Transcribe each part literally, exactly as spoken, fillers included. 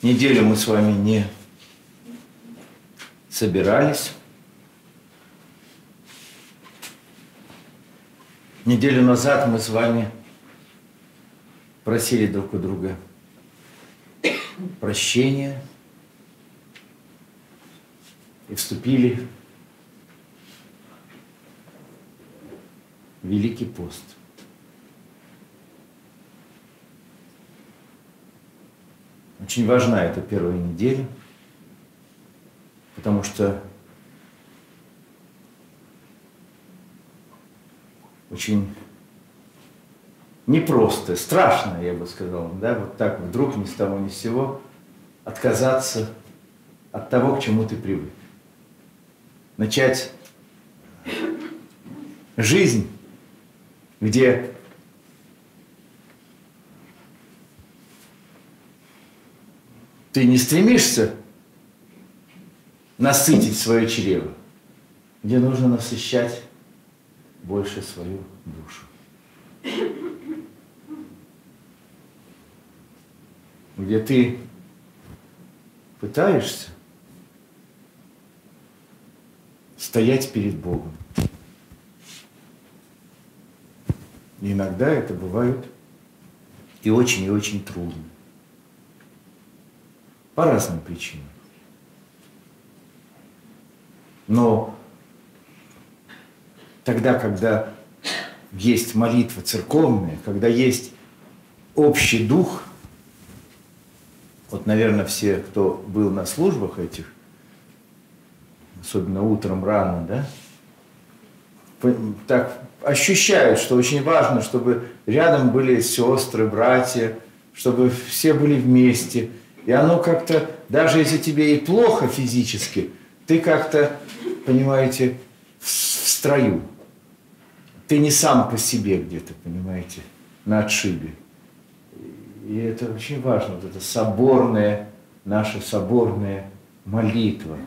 Неделю мы с вами не собирались. Неделю назад мы с вами просили друг у друга прощения и вступили в Великий пост. Очень важна эта первая неделя, потому что очень непросто, страшно, я бы сказал, да, вот так вдруг ни с того ни с сего отказаться от того, к чему ты привык. Начать жизнь, где ты не стремишься насытить свое чрево, где нужно насыщать больше свою душу. Где ты пытаешься стоять перед Богом. И иногда это бывает и очень, и очень трудно. По разным причинам. Но тогда, когда есть молитва церковная, когда есть общий дух, вот, наверное, все, кто был на службах этих, особенно утром рано, да, так ощущают, что очень важно, чтобы рядом были сестры, братья, чтобы все были вместе. И оно как-то, даже если тебе и плохо физически, ты как-то, понимаете, в строю. Ты не сам по себе где-то, понимаете, на отшибе. И это очень важно, вот эта соборная, наша соборная молитва.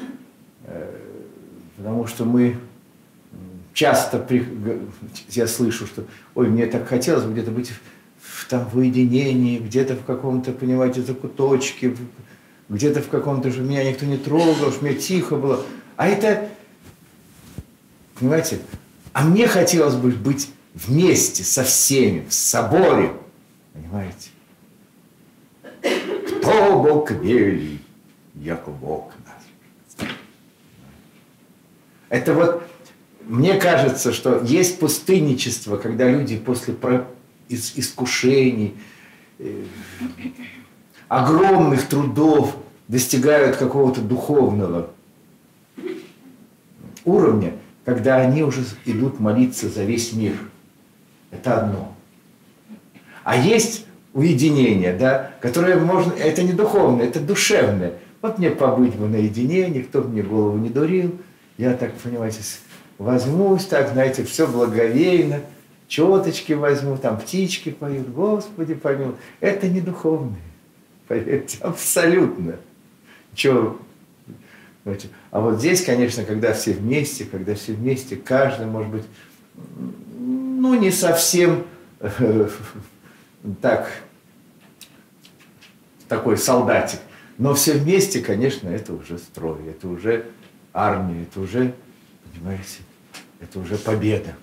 Потому что мы часто, я слышу, что, ой, мне так хотелось бы где-то быть в, там, в уединении, где-то в каком-то, понимаете, закуточке, где-то в каком-то, чтобы меня никто не трогал, чтобы мне тихо было. А это, понимаете, а мне хотелось бы быть вместе со всеми, в соборе, понимаете. Кто Бог великий, яко Бог наш. Это вот, мне кажется, что есть пустынничество, когда люди после искушений, огромных трудов достигают какого-то духовного уровня, когда они уже идут молиться за весь мир. Это одно. А есть уединение, да, которое можно, это не духовное, это душевное. Вот мне побыть бы наедине, никто мне голову не дурил, я так, понимаете, возьмусь, так, знаете, все благовейно, четочки возьму, там птички поют, Господи помилуй. Это не духовное, поверьте, абсолютно. Чего? А вот здесь, конечно, когда все вместе, когда все вместе, каждый, может быть, ну, не совсем э, так, такой солдатик, но все вместе, конечно, это уже строй, это уже армия, это уже, понимаете, это уже победа.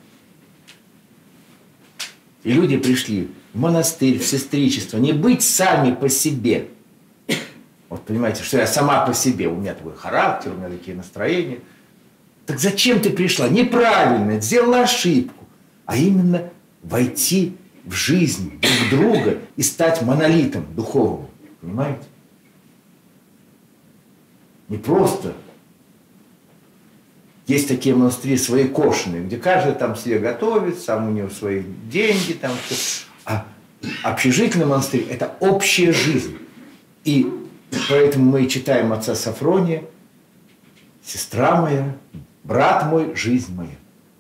И люди пришли в монастырь, в сестричество, не быть сами по себе. Вот понимаете, что я сама по себе, у меня такой характер, у меня такие настроения. Так зачем ты пришла? Неправильно, сделала ошибку. А именно войти в жизнь друг друга и стать монолитом духовным. Понимаете? Не просто. Есть такие монастыри свои кошные, где каждый там себе готовит, сам у него свои деньги, там все. А общежительный монастырь – это общая жизнь. И поэтому мы читаем отца Сафрония: «Сестра моя, брат мой, жизнь моя».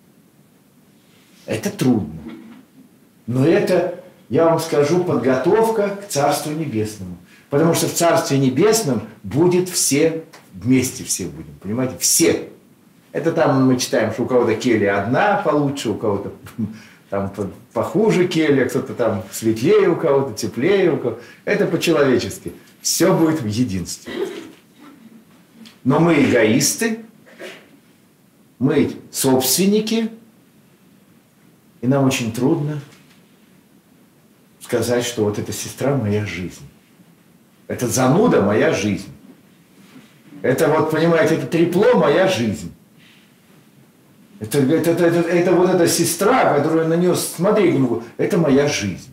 Это трудно. Но это, я вам скажу, подготовка к Царству Небесному. Потому что в Царстве Небесном будет все, вместе все будем, понимаете, все. Это там мы читаем, что у кого-то келья одна получше, у кого-то там похуже келья, кто-то там светлее у кого-то, теплее у кого-то. Это по-человечески. Все будет в единстве. Но мы эгоисты, мы собственники, и нам очень трудно сказать, что вот эта сестра моя жизнь. Это зануда моя жизнь. Это вот, понимаете, это трепло моя жизнь. Это, это, это, это, это вот эта сестра, которую на нее смотри, это моя жизнь.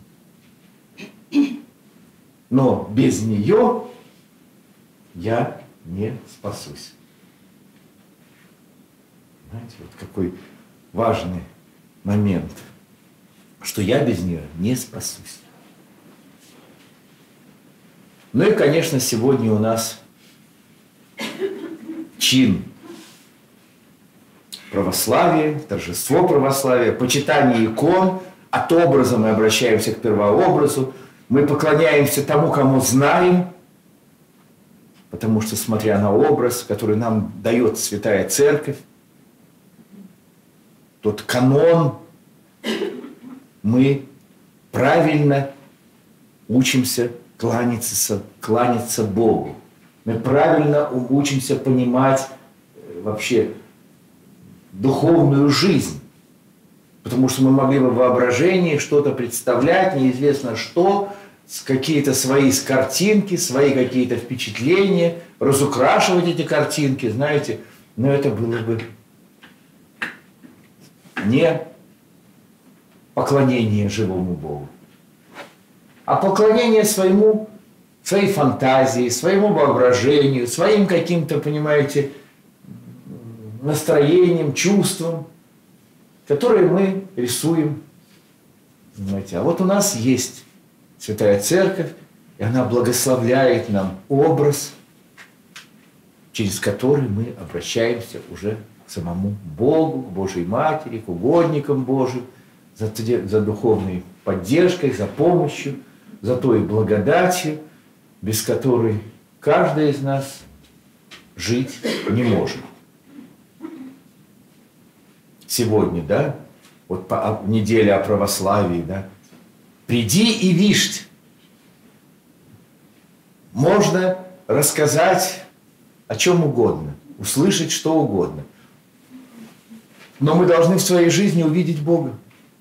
Но без нее я не спасусь. Знаете, вот какой важный момент, что я без нее не спасусь. Ну и, конечно, сегодня у нас чин православия, торжество православия, почитание икон, от образа мы обращаемся к первообразу, мы поклоняемся тому, кому знаем, потому что, смотря на образ, который нам дает Святая Церковь, тот канон, мы правильно учимся кланяться, кланяться Богу. Мы правильно учимся понимать вообще духовную жизнь. Потому что мы могли бы в воображении что-то представлять, неизвестно что, какие-то свои картинки, свои какие-то впечатления, разукрашивать эти картинки, знаете, но это было бы не поклонение живому Богу, а поклонение своему, своей фантазии, своему воображению, своим каким-то, понимаете, настроением, чувствам, которые мы рисуем. Понимаете. А вот у нас есть Святая Церковь, и она благословляет нам образ, через который мы обращаемся уже к самому Богу, к Божьей Матери, к угодникам Божьим, за, за духовной поддержкой, за помощью, за той благодатью, без которой каждый из нас жить не может. Сегодня, да, вот по неделе о православии, да, приди и вишь. Можно рассказать о чем угодно, услышать что угодно. Но мы должны в своей жизни увидеть Бога.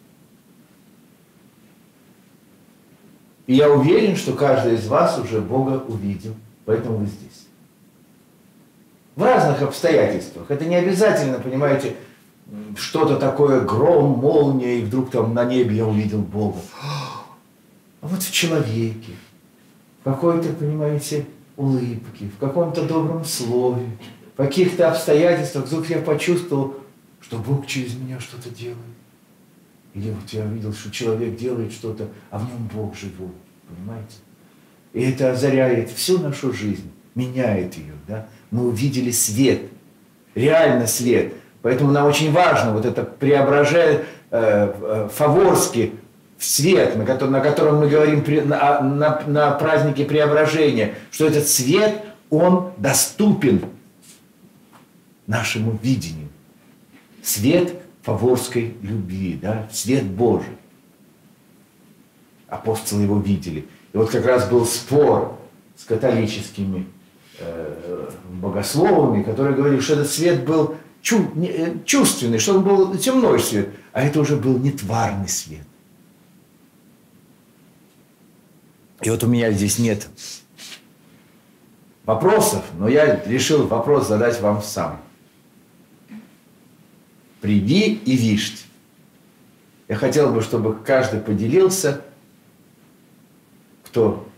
И я уверен, что каждый из вас уже Бога увидел, поэтому вы здесь. В разных обстоятельствах. Это не обязательно, понимаете, что-то такое, гром, молния, и вдруг там на небе я увидел Бога. А вот в человеке, в какой-то, понимаете, улыбке, в каком-то добром слове, в каких-то обстоятельствах вдруг я почувствовал, что Бог через меня что-то делает. Или вот я видел, что человек делает что-то, а в нем Бог живет, понимаете? И это озаряет всю нашу жизнь, меняет ее, да? Мы увидели свет, реально свет. Поэтому нам очень важно вот это преображать э, фаворски в свет, на котором, на котором мы говорим при, на, на, на празднике преображения, что этот свет, он доступен нашему видению. Свет фаворской любви, да? Свет Божий. Апостолы его видели. И вот как раз был спор с католическими э, богословами, которые говорили, что этот свет был чу, не, чувственный, что он был земной свет, а это уже был нетварный свет. И вот у меня здесь нет вопросов, но я решил вопрос задать вам сам. Приди и вишь. Я хотел бы, чтобы каждый поделился, кто,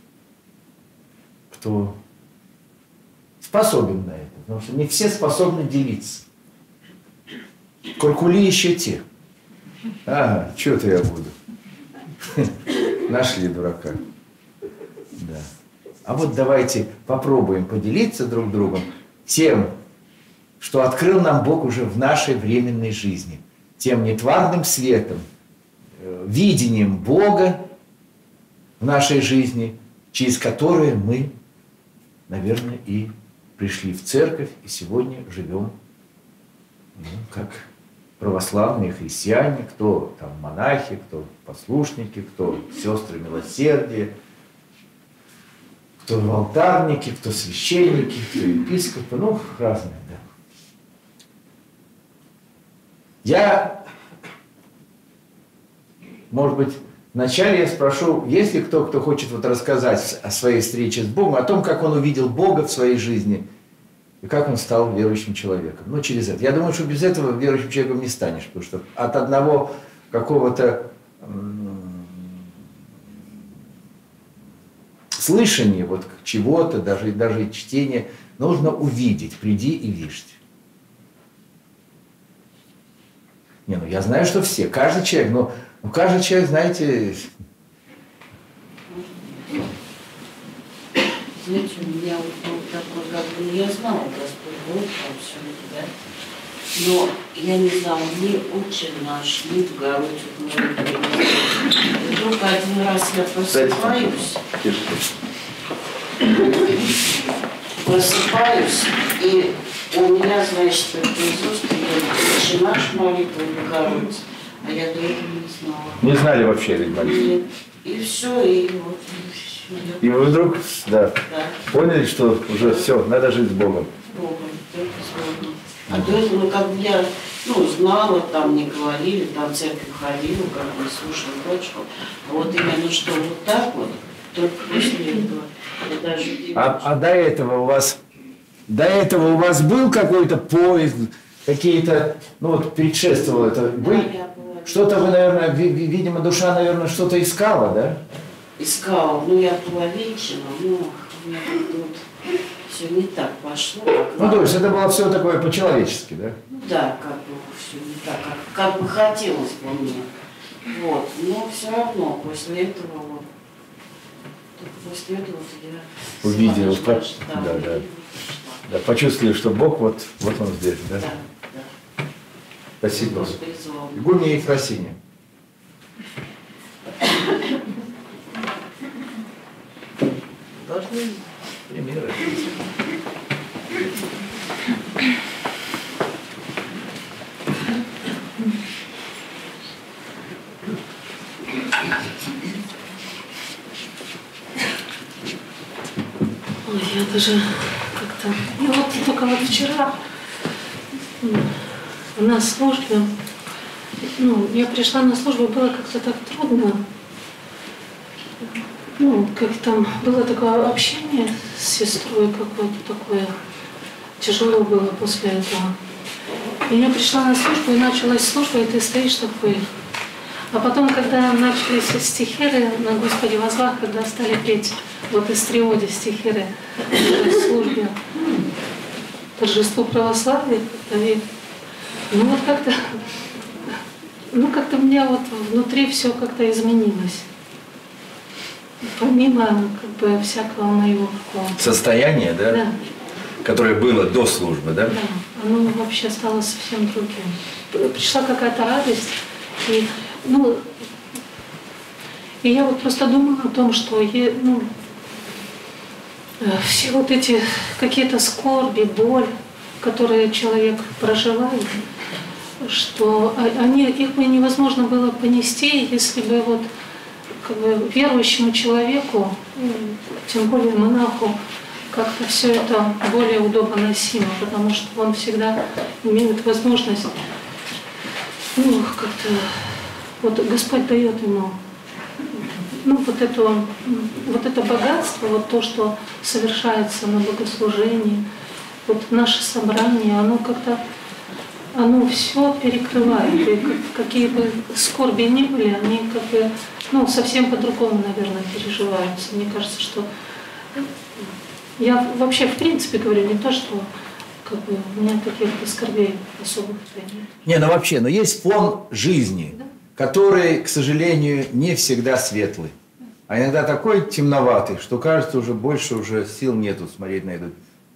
кто способен на это. Потому что не все способны делиться. Куркули еще те. Ага, что-то я буду. Нашли дурака. Да. А вот давайте попробуем поделиться друг другом тем, что открыл нам Бог уже в нашей временной жизни. Тем нетварным светом, видением Бога в нашей жизни, через которое мы, наверное, и пришли в церковь, и сегодня живем, ну, как православные христиане, кто там монахи, кто послушники, кто сестры милосердия, кто в алтарнике, кто священники, кто епископы, ну, разные, да. Я, может быть, вначале я спрошу, есть ли кто, кто хочет вот рассказать о своей встрече с Богом, о том, как он увидел Бога в своей жизни и как он стал верующим человеком. Ну, через это. Я думаю, что без этого верующим человеком не станешь, потому что от одного какого-то слышания вот чего-то, даже, даже и чтения, нужно увидеть. Приди и видишь. Не, ну я знаю, что все, каждый человек, но ну, каждый человек, знаете... Знаете, у меня вот был такой, как бы, я знала Господь Бог, там все это, да, но я не знала ни отче наш, ни в Городь, и вдруг один раз я просыпаюсь, просыпаюсь, и у меня, значит, это из уст отче наш молитва в Городь, а я до этого не знала. Не знали вообще этой молитвы? И все, и вот, и все. И вы вдруг, да, Да. поняли, что уже все, надо жить с Богом. Богом, только с Богом. А до этого, ну, как бы я, ну, знала, там мне говорили, там в церковь ходила, как бы слушала, прочее. А вот именно что вот так вот, только после этого. Я даже А, а до этого у вас, до этого у вас был какой-то поиск, какие-то, ну вот предшествовало это, вы, что-то вы, наверное, ви, видимо, душа, наверное, что-то искала, да? Искала, ну я была вечером, ну, у меня вот все не так пошло. Как ну, то есть это было все такое по-человечески, да? Ну да, как бы все не так, как, как бы хотелось бы мне. Вот, но все равно после этого вот, только после этого я увидел, нашла, как, что, да, да, да, да, почувствовали, что Бог вот, вот он здесь, да? Да, да. Спасибо. Игумня Ефросинья. Должны примеры. Ой, я даже как-то... Ну вот только вот вчера на службе, ну, я пришла на службу, было как-то так трудно. Ну, как там было такое общение с сестрой, какое-то такое тяжело было после этого. И я пришла на службу, и началась служба, и ты стоишь такой. А потом, когда начались стихиры на Господи возлах, когда стали петь вот из триоди стихиры в службе торжеству православия, и, ну вот как-то, ну как-то у меня вот внутри все как-то изменилось. Помимо как бы всякого моего состояния, да? Да. Которое было до службы, да? Да, оно вообще стало совсем другим. Пришла какая-то радость, и, ну, и я вот просто думала о том, что я, ну, все вот эти какие-то скорби, боль, которые человек проживает, что они, их бы невозможно было понести, если бы вот как бы верующему человеку, тем более монаху, как-то все это более удобно носимо, потому что он всегда имеет возможность, ну, как-то, вот Господь дает ему, ну, вот это, вот это богатство, вот то, что совершается на богослужении, вот наше собрание, оно как-то, оно все перекрывает, и какие бы скорби ни были, они как бы, ну, совсем по-другому, наверное, переживаются. Мне кажется, что я вообще, в принципе, говорю, не то, что как бы, у меня каких-то скорбей особых нет. Не, ну вообще, но есть фон жизни, да, который, к сожалению, не всегда светлый. А иногда такой темноватый, что кажется, уже больше уже сил нету смотреть на эту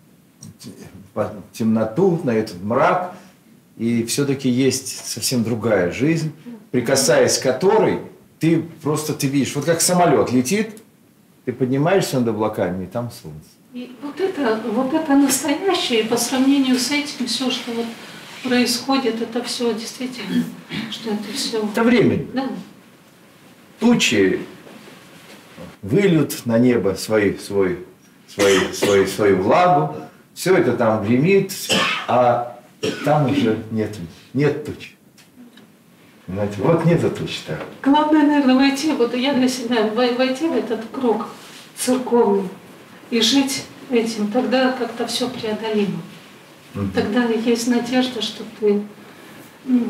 темноту, на этот мрак. И все-таки есть совсем другая жизнь, прикасаясь к которой ты просто ты видишь, вот как самолет летит, ты поднимаешься над облаками, и там солнце. И вот это, вот это настоящее, по сравнению с этим, все, что вот происходит, это все действительно, что это все. Это время. Да. Тучи выльют на небо свой, свой свою, свою, свою влагу, все это там гремит, а там уже нет, нет туч. Знаете, вот нету туч. Так. Главное, наверное, войти, вот я для себя, войти в этот круг церковный и жить этим, тогда как-то все преодолимо. Mm-hmm. Тогда есть надежда, что ты, ну,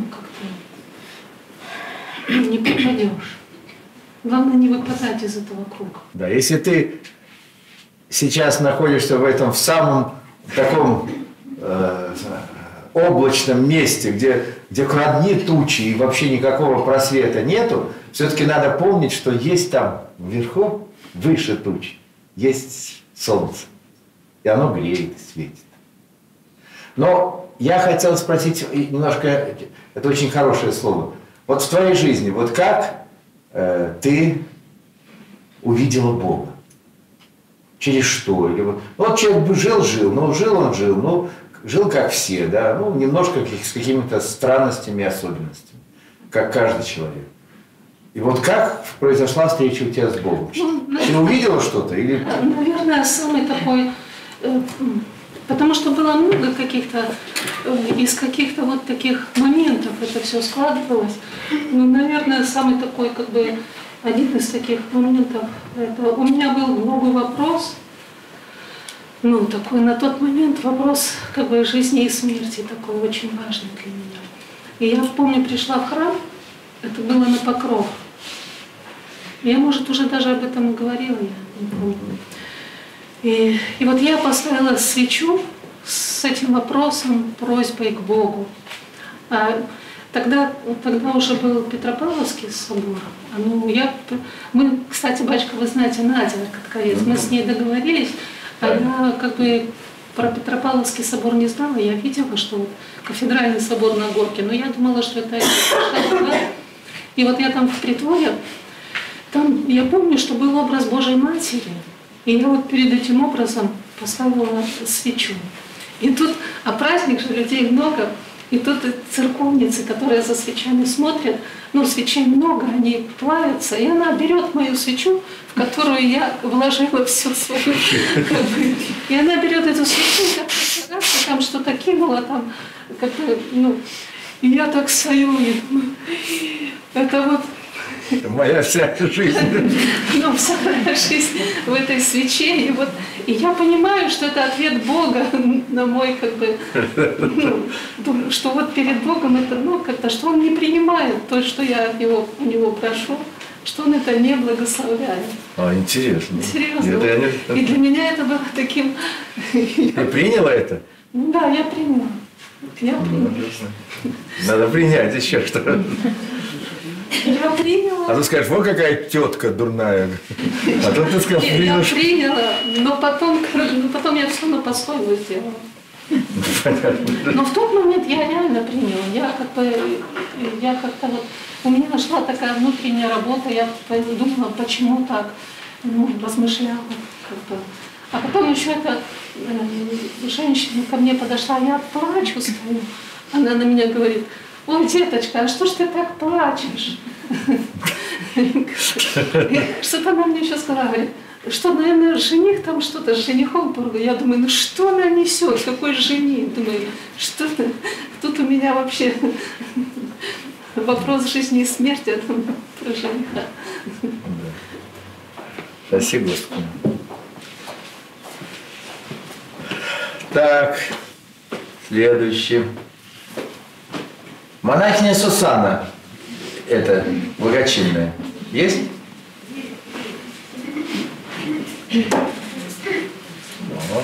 как-то не попадешь. Главное не выпадать из этого круга. Да, если ты сейчас находишься в этом в самом таком э, облачном месте, где, где одни тучи и вообще никакого просвета нету, все-таки надо помнить, что есть там вверху, выше туч, есть солнце. И оно греет и светит. Но я хотел спросить немножко, это очень хорошее слово. Вот в твоей жизни, вот как э, ты увидела Бога? Через что? Или вот, ну, вот человек бы жил-жил, ну жил он жил, ну жил как все, да, ну немножко с какими-то странностями и особенностями, как каждый человек. И вот как произошла встреча у тебя с Богом? Ну, ты увидела что-то? Или... Наверное, самый такой... Э, потому что было много каких-то... Э, из каких-то вот таких моментов это все складывалось. Ну, наверное, самый такой, как бы, один из таких моментов... Это, у меня был к Богу вопрос. Ну, такой на тот момент вопрос, как бы, жизни и смерти, такой очень важный для меня. И я помню, пришла в храм, это было на Покров. Я, может, уже даже об этом говорила, я не помню. И, и вот я поставила свечу с этим вопросом, просьбой к Богу. А тогда, тогда уже был Петропавловский собор. А ну, я, мы, кстати, батюшка, вы знаете, Надя Катковец, мы с ней договорились, а я как бы про Петропавловский собор не знала, я видела, что вот кафедральный собор на Горке, но я думала, что это... И вот я там в притворе, там я помню, что был образ Божьей Матери, и я вот перед этим образом поставила свечу. И тут, а праздник же, людей много, и тут церковницы, которые за свечами смотрят, ну, свечей много, они плавятся, и она берет мою свечу, в которую я вложила всю свою. И она берет эту свечу, как там что-то кинула, там, как, ну, и я так стою, и думаю, это вот... Моя вся жизнь. Ну, вся моя жизнь в этой свече. И, вот, и я понимаю, что это ответ Бога на мой, как бы, ну, что вот перед Богом это, ну, как-то, что Он не принимает то, что я его, у Него прошу, что Он это не благословляет. А, интересно. Серьезно. Это не... И для меня это было таким... Ты приняла это? Да, я приняла. Я приняла. Надо принять еще что-то. Я приняла. А ты скажешь, вот какая тетка дурная. А то ты скажешь, я приняла, но потом, но потом я все равно по-своему сделала. Но в тот момент я реально приняла. Я как бы, я как-то вот, у меня шла такая внутренняя работа, я думала, почему так, ну, размышляла как-то. А потом еще эта э, женщина ко мне подошла, я плачу стою. Она на меня говорит: ой, деточка, а что ж ты так плачешь? Что-то она мне еще сказала, говорит, что, наверное, жених там что-то, с женихом поругал. Я думаю, ну что она несет, какой жених? Думаю, что тут у меня вообще вопрос жизни и смерти, а там про жениха. Спасибо, Господи. Так, следующий. Монахиня Сусанна, это благочинная, есть? О.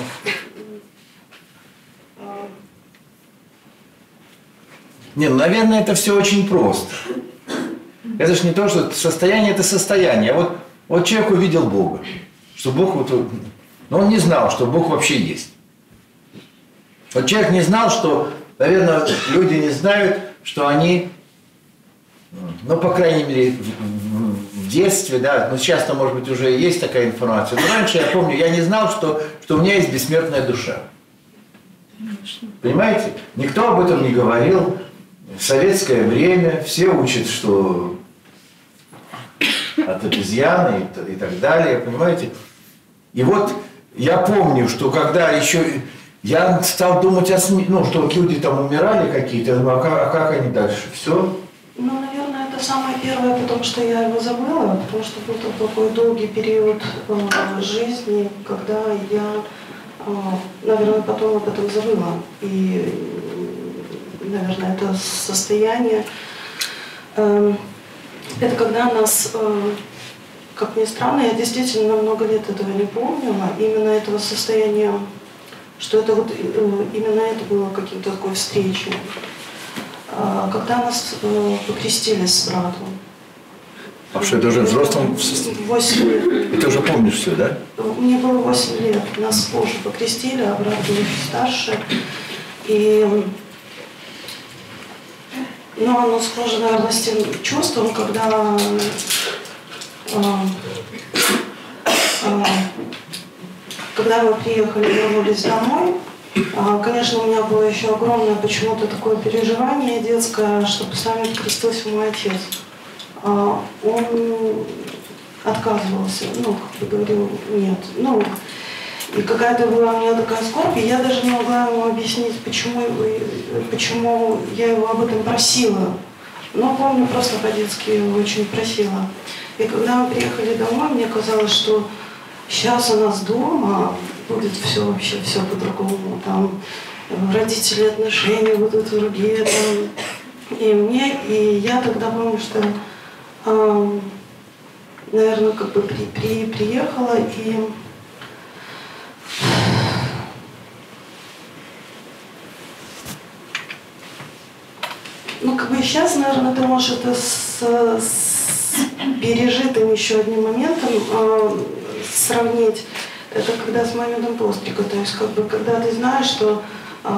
Не, ну, наверное, это все очень просто. Это же не то, что состояние – это состояние. Вот, вот человек увидел Бога, что Бог вот, но он не знал, что Бог вообще есть. Вот человек не знал, что, наверное, люди не знают, что они, ну, по крайней мере, в, в детстве, да, ну, сейчас-то, может быть, уже есть такая информация, но раньше, я помню, я не знал, что, что у меня есть бессмертная душа. Понимаете? Никто об этом не говорил. В советское время все учат, что от обезьяны и, и так далее, понимаете? И вот я помню, что когда еще я стал думать о смерти, ну, что люди там умирали какие-то, я думаю, а как, а как они дальше? Все? Ну, наверное, это самое первое, потому что я его забыла, потому что был такой долгий период э, жизни, когда я, э, наверное, потом об этом забыла. И, наверное, это состояние, э, это когда нас, э, как ни странно, я действительно много лет этого не помнила, именно этого состояния, что это вот э, именно это было каким-то такой встречей. Когда нас э, покрестили с братом. А что, это уже взрослым? восемь лет. И ты уже помнишь все, да? Мне было восемь лет. Нас позже покрестили, а брат был еще старше. И ну, оно схоже, наверное, с тем чувством, когда э, э, когда мы приехали, вернулись домой. Конечно, у меня было еще огромное почему-то такое переживание детское, что постоянно крестился мой отец. Он отказывался, ну, как бы говорил, нет. Ну, и какая-то была у меня такая скорбь, и я даже не могла ему объяснить, почему, почему я его об этом просила. Но помню, просто по-детски его очень просила. И когда мы приехали домой, мне казалось, что сейчас у нас дома будет все вообще все по-другому. Там родители, отношения будут другие. Там. И мне, и я тогда помню, что, э, наверное, как бы при, при, приехала и ну, как бы сейчас, наверное, ты можешь это с, с пережитым еще одним моментом э, сравнить. Это когда с моментом пострига, то есть как бы когда ты знаешь, что э,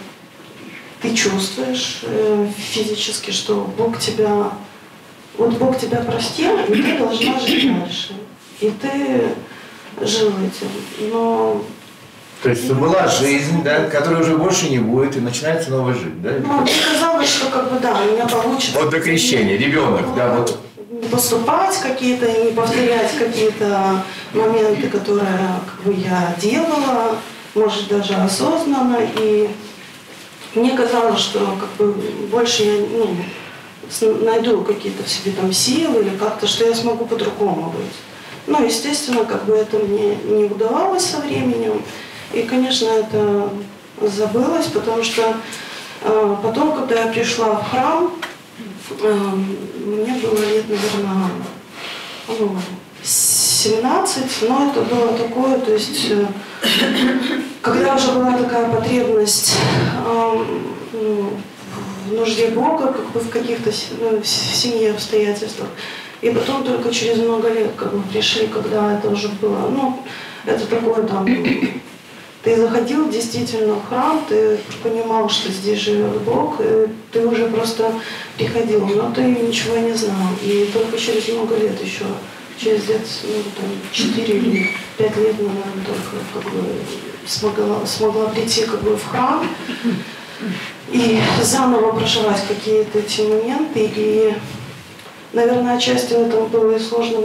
ты чувствуешь э, физически, что Бог тебя, вот Бог тебя простил, и ты должна жить дальше. И ты жил этим, но... То есть это была жизнь, да, которая уже больше не будет, и начинается новая жизнь, да? Ну, мне казалось, что как бы да, у меня получится... Вот до крещения, ребенок, да, вот... Поступать какие-то и не повторять какие-то моменты, которые как бы я делала, может даже осознанно. И мне казалось, что как бы больше я ну, найду какие-то в себе там силы или как-то, что я смогу по-другому быть. Ну, естественно, как бы это мне не удавалось со временем. И, конечно, это забылось, потому что э, потом, когда я пришла в храм, мне было лет, наверное, ну, семнадцать, но это было такое, то есть, когда уже была такая потребность ну, в нужде Бога, как бы в каких-то ну, в семье обстоятельствах. И потом только через много лет как бы пришли, когда это уже было, ну, это такое там... Ты заходил действительно в храм, ты понимал, что здесь живет Бог, и ты уже просто приходил, но ты ничего не знал. И только через много лет еще, через лет ну, там, четыре или пять лет, наверное, только как бы, смогла, смогла прийти как бы, в храм и заново проживать какие-то эти моменты. И, наверное, отчасти в этом было и сложно.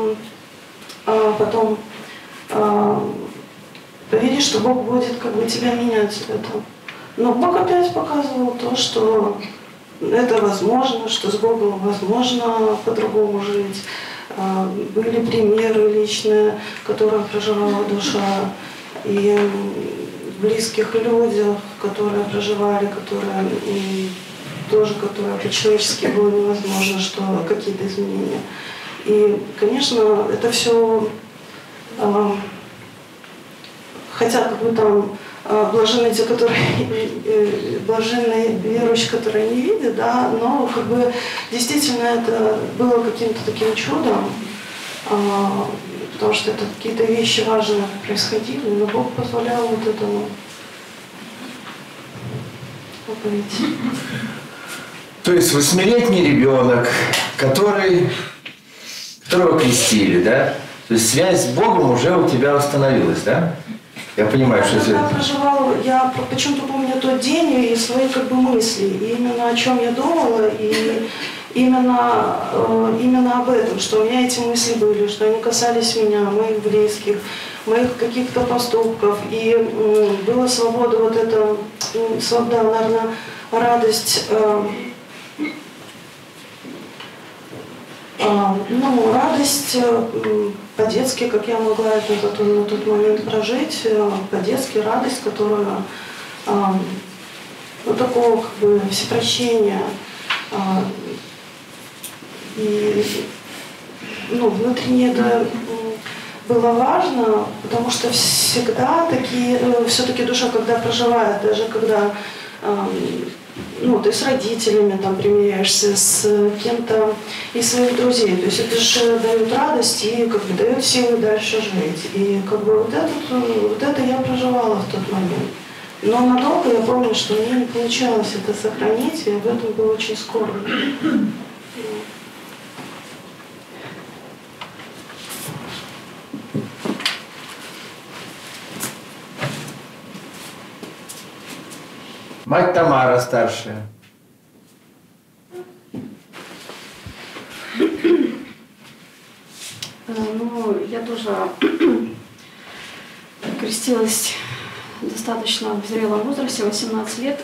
А потом... А, поверить, что Бог будет как бы тебя менять в этом. Но Бог опять показывал то, что это возможно, что с Богом возможно по-другому жить. Были примеры личные, которые проживала душа, и в близких людях, которые проживали, которые тоже, которые по-человечески было невозможно, что какие-то изменения. И, конечно, это все... Хотя как бы там блаженные те, которые блаженные верующие, которые не видят, да, но как бы действительно это было каким-то таким чудом, потому что это какие-то вещи важные происходили, но Бог позволял вот этому быть. То есть восьмилетний ребенок, который, которого крестили, да? То есть связь с Богом уже у тебя установилась, да? Я понимаю, я что это... Я проживала, я почему-то помню тот день и свои как бы мысли, и именно о чем я думала, и именно, э, именно об этом, что у меня эти мысли были, что они касались меня, моих близких, моих каких-то поступков. И была свобода, вот эта, свобода, наверное, радость, ну, радость по-детски, как я могла это на тот момент прожить, по-детски радость, которую, ну, такого как бы всепрощения. И, ну, внутренне это было важно, потому что всегда такие, все-таки душа, когда проживает, даже когда ну, ты с родителями там примиряешься, с кем-то из своих друзей, то есть это же дает радость и как бы дает силы дальше жить. И как бы вот, этот, вот это я проживала в тот момент. Но надолго я помню, что мне не получалось это сохранить, и об этом было очень скорбно. Мать Тамара старшая. Ну, я тоже крестилась достаточно в зрелом возрасте, восемнадцать лет.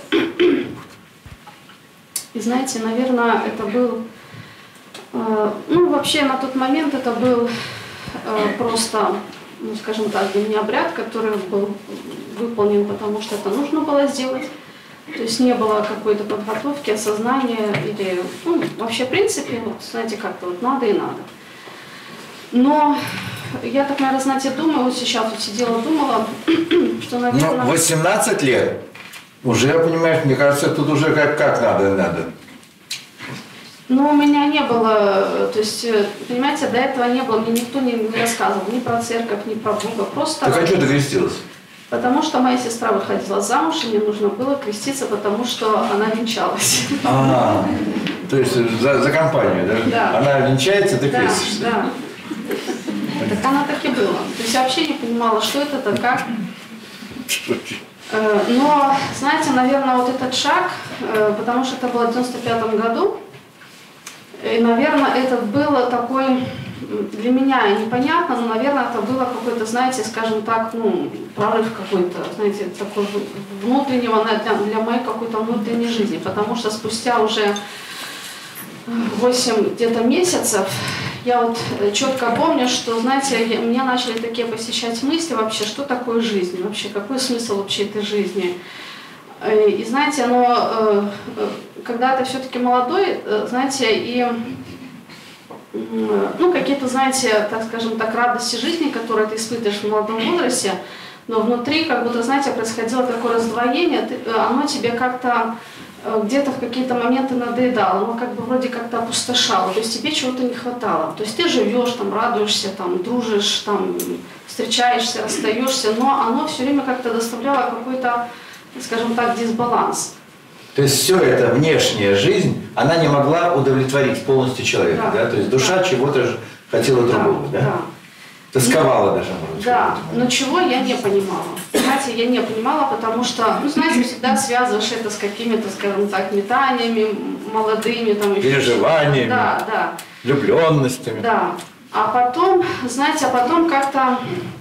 И знаете, наверное, это был, ну, вообще на тот момент это был просто, ну, скажем так, для меня обряд, который был выполнен, потому что это нужно было сделать. То есть не было какой-то подготовки, осознания или, ну, вообще, в принципе, вот, знаете, как-то вот надо и надо. Но я так, наверное, знаете, думаю, вот сейчас вот сидела, думала, что, наверное... Ну, восемнадцать лет. Уже, понимаешь, мне кажется, тут уже как, как надо, надо. Ну, у меня не было, то есть, понимаете, до этого не было, мне никто не рассказывал ни про церковь, ни про Бога, просто... Так а что ты крестилась? Потому что моя сестра выходила замуж, и мне нужно было креститься, потому что она венчалась. А, то есть за, за компанию, да? Да. Она венчается, ты Да, крестишься? да. Так она так и была. То есть я вообще не понимала, что это, как. Но, знаете, наверное, вот этот шаг, потому что это было в девяносто пятом году, и, наверное, это было такой, для меня непонятно, но, наверное, это было какой-то, знаете, скажем так, ну, прорыв какой-то, знаете, такой внутреннего, для, для моей какой-то внутренней жизни, потому что спустя уже восемь где-то месяцев я вот четко помню, что, знаете, я, меня начали такие посещать мысли вообще, что такое жизнь, вообще, какой смысл вообще этой жизни. И знаете, оно, когда ты все-таки молодой, знаете, и ну, какие-то, знаете, так скажем так, радости жизни, которые ты испытываешь в молодом возрасте, но внутри, как будто, знаете, происходило такое раздвоение, ты, оно тебе как-то где-то в какие-то моменты надоедало, оно как бы вроде как-то опустошало, то есть тебе чего-то не хватало. То есть ты живешь, там, радуешься, там, дружишь, там, встречаешься, расстаешься, но оно все время как-то доставляло какой-то, скажем так, дисбаланс. То есть все это внешняя жизнь, она не могла удовлетворить полностью человека, да? Да. То есть душа Да. чего-то же хотела Да, другого, да? да. Тосковала даже, может, Да, но чего я не понимала. Знаете, я не понимала, потому что, ну, знаете, всегда связываешь это с какими-то, скажем так, метаниями молодыми. Там, переживаниями, да, да. влюбленностями. Да. А потом, знаете, а потом как-то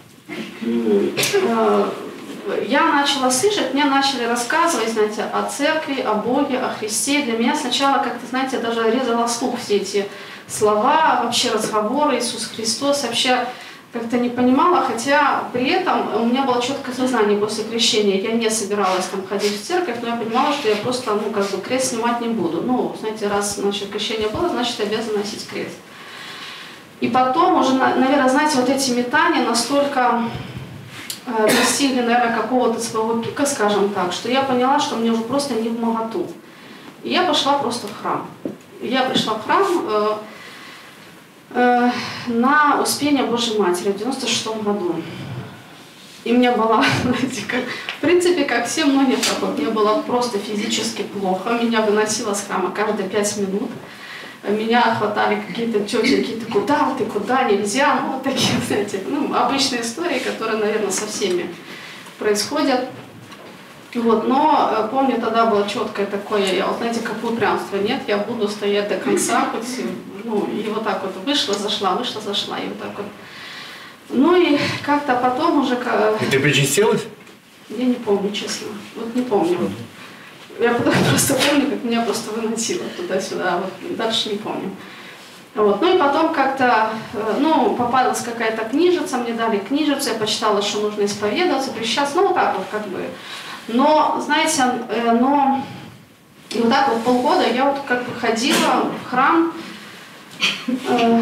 э, я начала слышать, мне начали рассказывать, знаете, о церкви, о Боге, о Христе. Для меня сначала как-то, знаете, даже резало слух все эти слова, вообще разговоры, Иисус Христос, вообще как-то не понимала, хотя при этом у меня было четкое сознание после крещения. Я не собиралась там ходить в церковь, но я понимала, что я просто, ну, как бы крест снимать не буду. Ну, знаете, раз, значит, крещение было, значит, обязан носить крест. И потом уже, наверное, знаете, вот эти метания настолько э, достигли, наверное, какого-то своего пика, скажем так, что я поняла, что мне уже просто не в моготу. И я пошла просто в храм. И я пришла в храм э, э, на Успение Божьей Матери в девяносто шестом году. И мне было, знаете, как, в принципе, как все многие проход, мне было просто физически плохо. Меня выносило с храма каждые пять минут. Меня хватали какие-то тети, какие-то куда ты, куда нельзя. Ну, вот такие, знаете, ну, обычные истории, которые, наверное, со всеми происходят. Вот, но помню, тогда было четкое такое, я вот, знаете, как упрямство, нет, я буду стоять до конца, хоть, ну, и вот так вот вышла, зашла, вышла, зашла, и вот так вот. Ну и как-то потом уже... И ты причастилась? Я не помню, честно. Вот не помню. Я просто помню, как меня просто выносило туда-сюда, а вот дальше не помню. Вот. Ну и потом как-то, ну, попалась какая-то книжица, мне дали книжицу, я почитала, что нужно исповедоваться, причащаться, ну вот так вот как бы. Но, знаете, но и вот так вот полгода я вот как бы ходила в храм, э,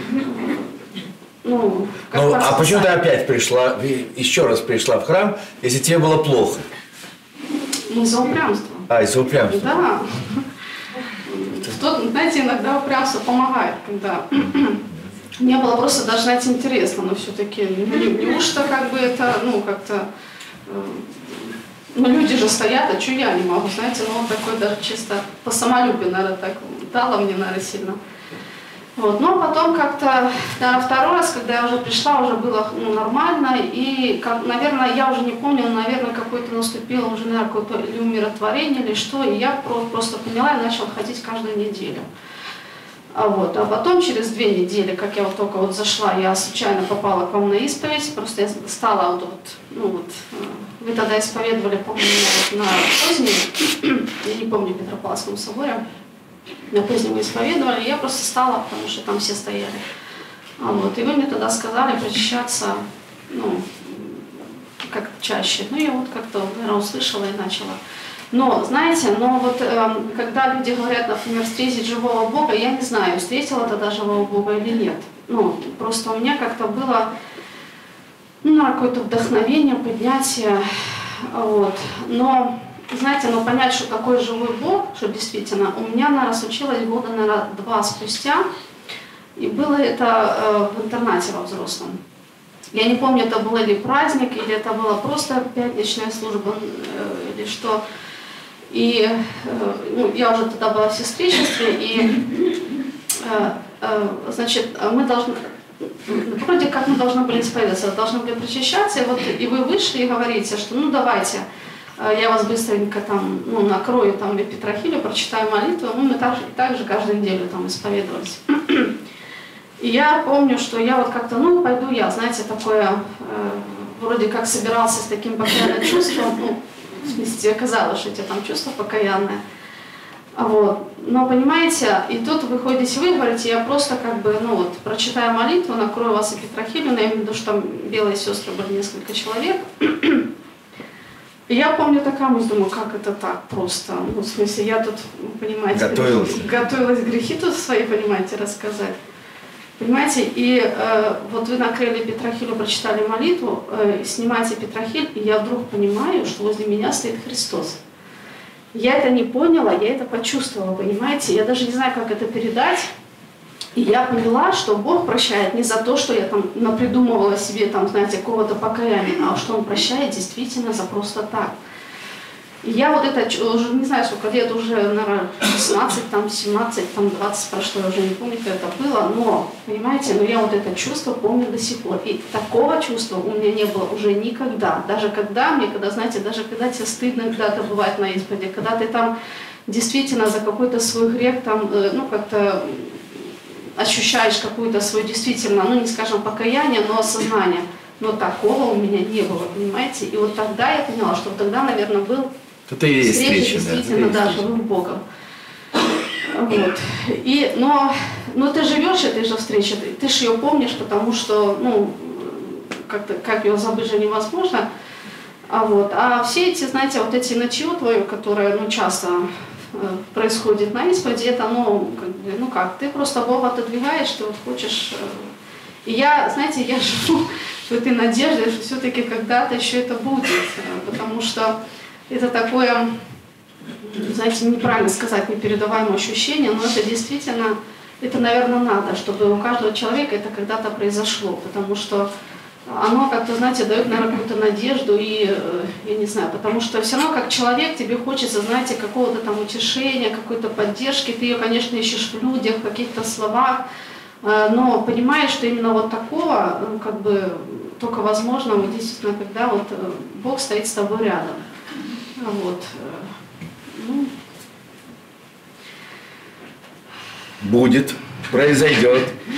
ну, как ну а сказать. почему ты опять пришла, еще раз пришла в храм, если тебе было плохо? Из-за упрямства. А, из-за упрямства. Да. Что, знаете, иногда упрямство помогает, когда мне было просто даже, знаете, интересно, но все-таки, ну, неужто как бы это, ну, как-то, ну, люди же стоят, а что я не могу, знаете, ну, он такой даже чисто по самолюбию, наверное, так дало мне, наверное, сильно. Вот. Но потом как-то, да, второй раз, когда я уже пришла, уже было, ну, нормально, и, как, наверное, я уже не помню, наверное, какое-то наступило уже, наверное, какое-то или умиротворение, или что, и я просто поняла и начала ходить каждую неделю. А, вот. А потом, через две недели, как я вот только вот зашла, я случайно попала к вам на исповедь, просто я стала вот, вот ну вот, вы тогда исповедовали, по-моему, вот на позднем, я не помню, в Петропавловском соборе, на позднем исповедовали, и я просто стала, потому что там все стояли. А вот, и вы мне тогда сказали причащаться, ну, как чаще. Ну, я вот как-то, наверное, услышала и начала. Но, знаете, но вот э, когда люди говорят, например, встретить живого Бога, я не знаю, встретила тогда живого Бога или нет. Ну, просто у меня как-то было, ну, какое-то вдохновение, поднятие, вот. Но, знаете, но понять, что такое живой Бог, что действительно, у меня, наверное, случилось года, наверное, два спустя, и было это э, в интернате во взрослом. Я не помню, это был или праздник, или это была просто пятничная служба, э, или что. И э, ну, я уже тогда была в сестричестве, и, э, э, значит, мы должны, вроде как мы должны были исповедоваться, должны были причащаться, и вот и вы вышли и говорите, что ну давайте, я вас быстренько там, ну, накрою там Петрохилию, прочитаю молитву, ну, мы так, так же каждую неделю там исповедовались. И я помню, что я вот как-то, ну, пойду я, знаете, такое, э, вроде как собирался с таким покаянным чувством, ну, в смысле, оказалось, что у тебя там чувство покаянное. Вот. Но, понимаете, и тут вы ходите, вы говорите, я просто как бы, ну, вот, прочитаю молитву, накрою вас и Петрохилию, но я имею в виду, что там белые сестры были несколько человек. И я помню такая мысль, думаю, как это так просто? Ну, в смысле, я тут, понимаете, готовилась, готовилась грехи тут свои, понимаете, рассказать. Понимаете, и э, вот вы накрыли Петрохилию, прочитали молитву, э, снимаете Петрохиль, и я вдруг понимаю, что возле меня стоит Христос. Я это не поняла, я это почувствовала, понимаете, я даже не знаю, как это передать. И я поняла, что Бог прощает не за то, что я там напридумывала себе, там, знаете, какого-то покаяния, а что Он прощает действительно за просто так. И я вот это, уже не знаю, сколько лет, уже, наверное, шестнадцать, там, семнадцать, там, двадцать прошло, я уже не помню, как это было, но, понимаете, но я вот это чувство помню до сих пор. И такого чувства у меня не было уже никогда. Даже когда мне, когда, знаете, даже когда тебе стыдно когда-то бывает на исповеди, когда ты там действительно за какой-то свой грех, там, ну, как-то ощущаешь какую-то свою действительно, ну, не скажем, покаяние, но осознание. Но такого у меня не было, понимаете? И вот тогда я поняла, что вот тогда, наверное, был это и есть встреча, действительно, да, живым Богом. Вот. И, но, но ты живешь этой же встречей, ты, ты же ее помнишь, потому что, ну, как-то, как ее забыть же невозможно. А, вот. А все эти, знаете, вот эти нытье твое, которое, ну, часто э, происходит на исповеди, это, ну, как бы, ну как, ты просто Бога отодвигаешь, ты вот хочешь... Э, и я, знаете, я живу в этой надежде, что все-таки когда-то еще это будет, э, потому что это такое, знаете, неправильно сказать, непередаваемое ощущение, но это действительно, это, наверное, надо, чтобы у каждого человека это когда-то произошло, потому что оно как-то, знаете, дает, наверное, какую-то надежду и, я не знаю, потому что все равно как человек тебе хочется, знаете, какого-то там утешения, какой-то поддержки, ты ее, конечно, ищешь в людях, в каких-то словах, но понимаешь, что именно вот такого, ну, как бы, только возможно, вот действительно, когда вот Бог стоит с тобой рядом. Вот. Ну. Будет, произойдет.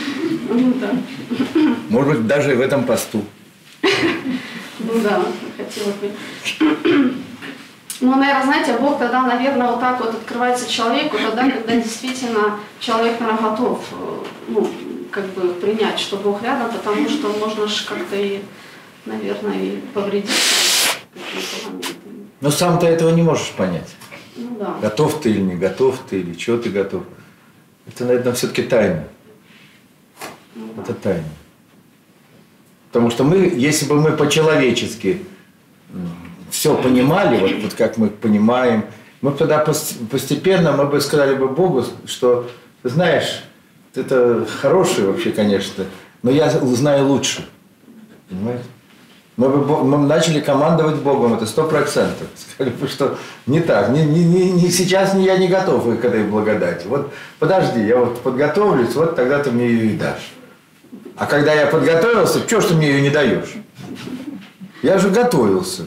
Ну да. Может быть, даже и в этом посту. Ну да, хотела бы. Ну, наверное, знаете, Бог тогда, наверное, вот так вот открывается человеку, тогда, когда действительно человек, наверное, готов, ну, как бы принять, что Бог рядом, потому что можно же как-то и, наверное, и повредить какие-то моменты. Но сам ты этого не можешь понять. Ну да. Готов ты или не готов ты, или чего ты готов. Это, наверное, все-таки тайна. Ну, да. Это тайна. Потому что мы, если бы мы по-человечески все понимали, вот, вот как мы понимаем, мы тогда постепенно мы бы сказали бы Богу, что, ты знаешь, это хороший вообще, конечно, но я знаю лучше. Понимаете? Мы бы мы начали командовать Богом, это сто процентов. Сказали бы, что не так, не, не, не, не, сейчас я не готов к этой благодати. Вот подожди, я вот подготовлюсь, вот тогда ты мне ее и дашь. А когда я подготовился, чего ж ты мне ее не даешь? Я же готовился.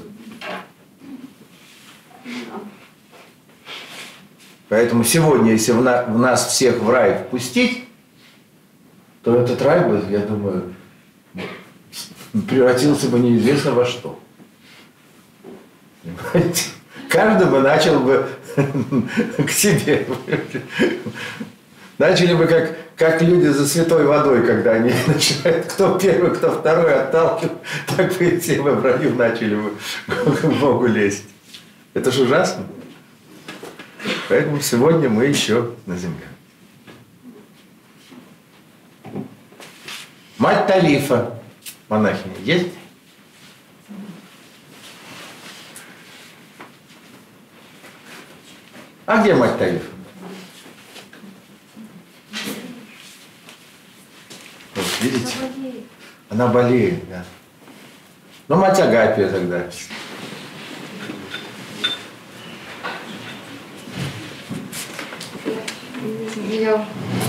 Поэтому сегодня, если в, на, в нас всех в рай впустить, то этот рай бы, я думаю, превратился бы неизвестно во что. Понимаете? Каждый бы начал бы к себе. Начали бы как, как люди за святой водой, когда они начинают, кто первый, кто второй отталкивать, так бы и все в раю начали бы к Богу лезть. Это же ужасно. Поэтому сегодня мы еще на земле. Мать Талифа, монахиня, есть? А где мать Талифа? Вот, видите? Она болеет, да. Ну, мать Агапия тогда. Я,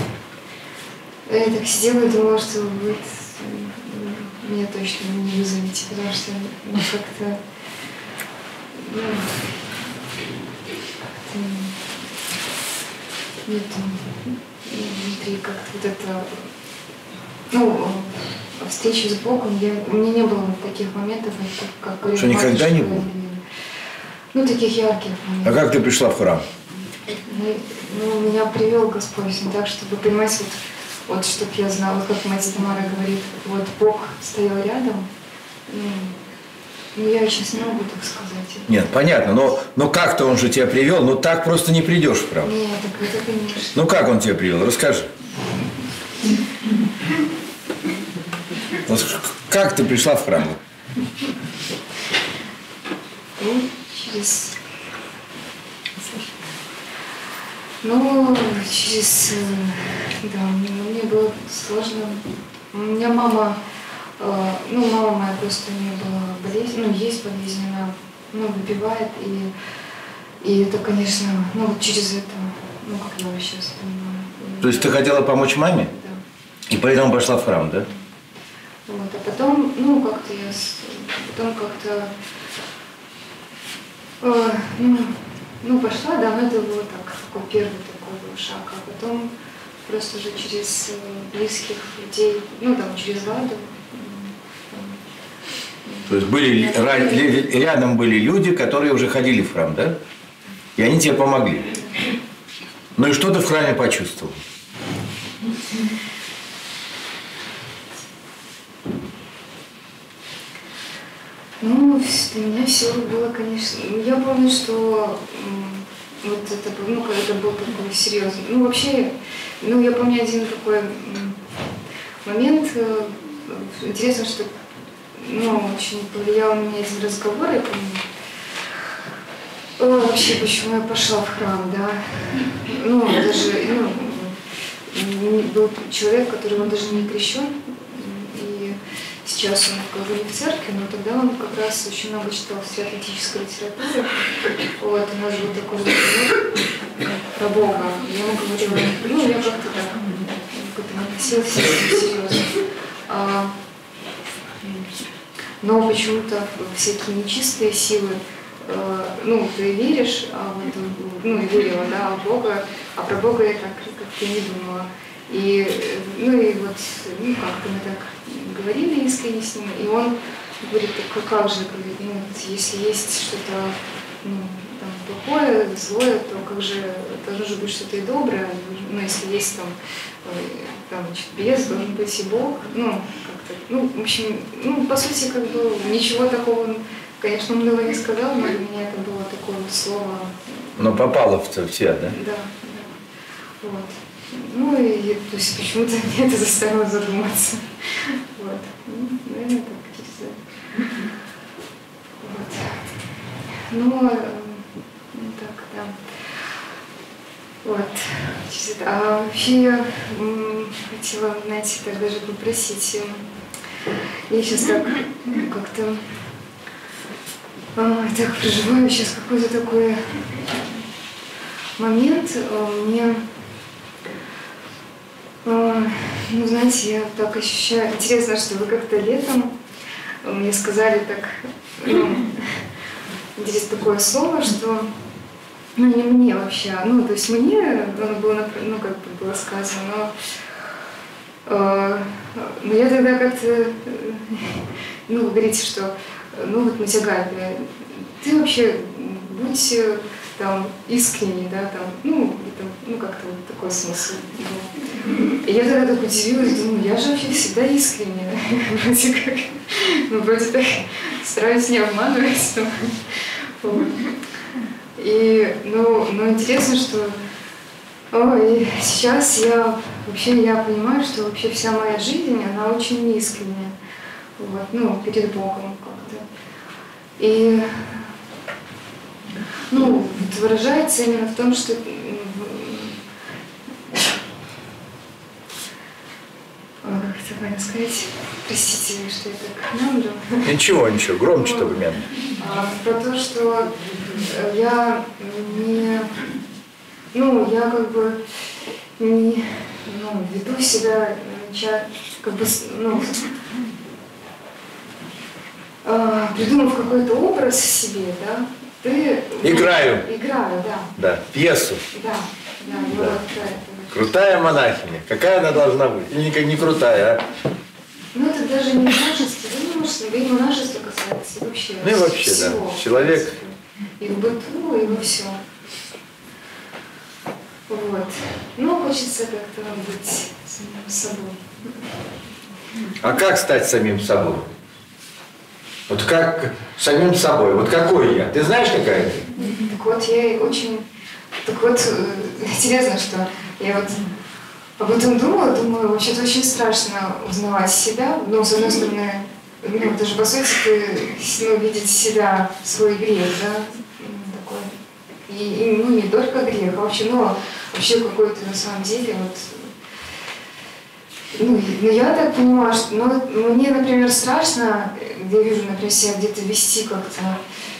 я так сидела и думала, что вы меня точно не вызовете, потому что ну, как-то ну, как-то нет внутри как-то вот это, ну, встречи с Богом, я, у меня не было таких моментов, как, как что никогда не было? Ну, таких ярких моментов. А как ты пришла в храм? Ну, меня привел Господь не так, чтобы понимать, вот, вот чтобы я знала, вот как мать Тамара говорит, вот Бог стоял рядом. Ну, ну я сейчас не могу так сказать. Нет, понятно, но, но как-то он же тебя привел, ну так просто не придешь в храм. Нет, так это конечно. Ну как он тебя привел? Расскажи. Вот как ты пришла в храм? Ну, через... Ну, через... Да, мне было сложно. У меня мама... Э, ну, мама моя просто у нее была болезнь, ну, есть болезнь, она ну, выпивает, и, и это, конечно, ну, вот через это, ну, как я сейчас понимаю. То есть ты хотела помочь маме? Да. И поэтому пошла в храм, да? Вот, а потом, ну, как-то я... Потом как-то... Э, ну, Ну, пошла, да, но это было так, такой первый такой был шаг, а потом просто уже через близких людей, ну, там, через Ладу. То есть были, рядом были люди, которые уже ходили в храм, да? И они тебе помогли. Ну и что ты в храме почувствовал? Ну, для меня все было, конечно... Я помню, что вот это был, ну, это был такой серьезный... Ну, вообще, ну, я помню один такой момент. Интересно, что, ну, очень повлиял на меня один разговор, я помню. Вообще, почему я пошла в храм, да. Ну, даже, ну, был человек, который, он даже не крещен. Сейчас он как бы не в церкви, но тогда он как раз очень много читал святоотеческой литературы. Вот, у нас был такой разговор про Бога. Я ему говорила, ну, я как-то так, как-то не относилась серьезно. А, но почему-то всякие нечистые силы, а, ну, ты веришь, а вот, ну, и верила, да, в Бога, а про Бога я так как-то не думала. И, ну и вот, ну как-то мы так говорили искренне с ним, и он говорит, так как же, говорит, ну, если есть что-то, ну, там, плохое, злое, то как же, должно же быть что-то и доброе, ну, если есть там, там, значит, бес, должен быть и Бог, ну, как-то, ну, в общем, ну, по сути, как бы, ничего такого, конечно, он много не сказал, но для меня это было такое вот слово. Но попало в все, да? Да, да, вот. Ну и, то есть, почему-то меня это заставило задуматься, вот, ну, наверное, так. Вот. Ну, ну, так, да. Вот. А вообще я м, хотела, знаете, так даже попросить. Я сейчас так как-то а, так проживаю сейчас какой-то такой момент. Мне, а, ну, знаете, я так ощущаю. Интересно, что вы как-то летом мне сказали так, ну, здесь такое слово, что, ну, не мне вообще, ну, то есть мне оно было, ну, как бы было сказано, но, э, но я тогда как-то, э, ну, вы говорите, что, ну, вот Матяга, ты вообще будь там искренний, да, там, ну, это, ну, как-то вот такой смысл был. И я тогда так удивилась, думаю, я же вообще всегда искренняя, вроде как, ну, вроде так стараюсь не обманывать, вот. И, ну, ну, интересно, что, ой, сейчас я, вообще, я понимаю, что вообще вся моя жизнь, она очень неискренняя, вот, ну, перед Богом как-то. И, ну, вот выражается именно в том, что как это правильно сказать? Простите, что я так мямлю. Ничего, ничего, громче-то вы мямлю. Про то, что я не, ну, я как бы не, ну, веду себя, как бы, ну, придумав какой-то образ в себе, да, ты... Играю. Играю, да. Да, пьесу. Да, да, да. вот, Крутая монахиня. Какая она должна быть? Или не, не крутая, а? Ну, это даже не монашество, да, монашество, да и монашество касается, и вообще. Ну и вообще, всего, да. Человек. И в быту, и во всем. Вот. Ну, хочется как-то быть самим собой. А как стать самим собой? Вот как самим собой? Вот какой я? Ты знаешь, какая ты? Так вот, я очень... Так вот, интересно, что я вот об этом думала, думаю, вообще-то очень страшно узнавать себя. Ну, с одной стороны, ну, даже по сути, ты, ну, видеть себя, свой грех, да, такой. И, и, ну, не только грех, а вообще, ну, вообще какой-то на самом деле, вот, ну, ну, я так понимаю, что, ну, мне, например, страшно, я вижу, например, себя где-то вести как-то,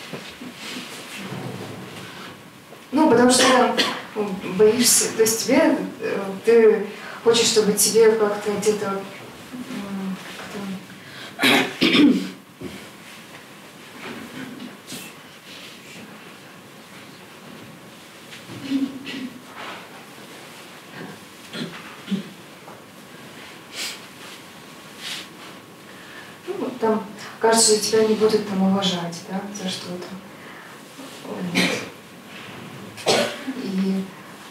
ну, потому что боишься, то есть тебе, ты хочешь, чтобы тебе как-то где-то, ну, вот там, кажется, тебя не будут там уважать, да, за что-то. Вот. И,